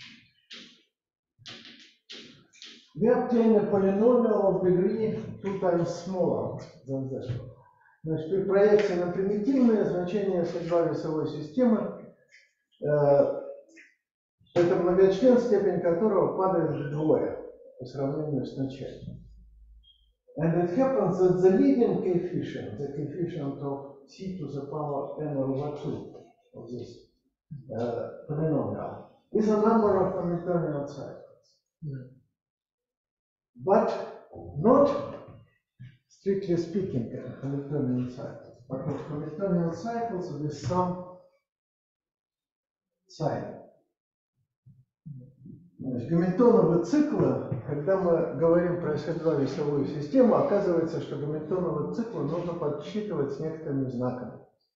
we obtain a polynomial of degree 2 times smaller than this one. Значит, при проекции на примитивное значение S2 весовой системы это многочлен, степень которого падает вдвое по сравнению с начальным. And it happens that the leading coefficient, the coefficient of c to the power n over 2 of this polynomial, is a number of Hamiltonian cycles. But not, strictly speaking, Hamiltonian cycles, but of Hamiltonian cycles with some sign. Гамильтоновые циклы, когда мы говорим про S2 весовую систему, оказывается, что гамильтоновые циклы нужно подсчитывать с некоторыми знаками.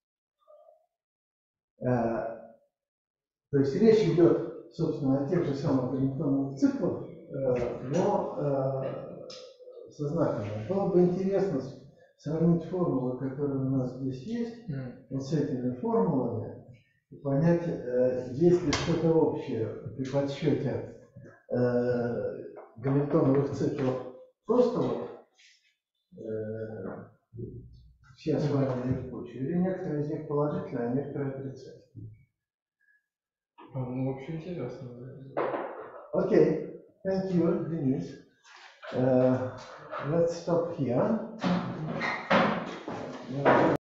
То есть речь идет, собственно, о тех же самых гамильтоновых циклах, но со знаками. Было бы интересно сравнить формулы, которые у нас здесь есть, вот с этими формулами, и понять, есть ли что-то общее при подсчете гамильтоновых циклов просто вот все сваленные в кучу, или некоторые из них положительные, а некоторые отрицательные. Ну, вообще интересно. Okay, thank you, Денис. Let's stop here.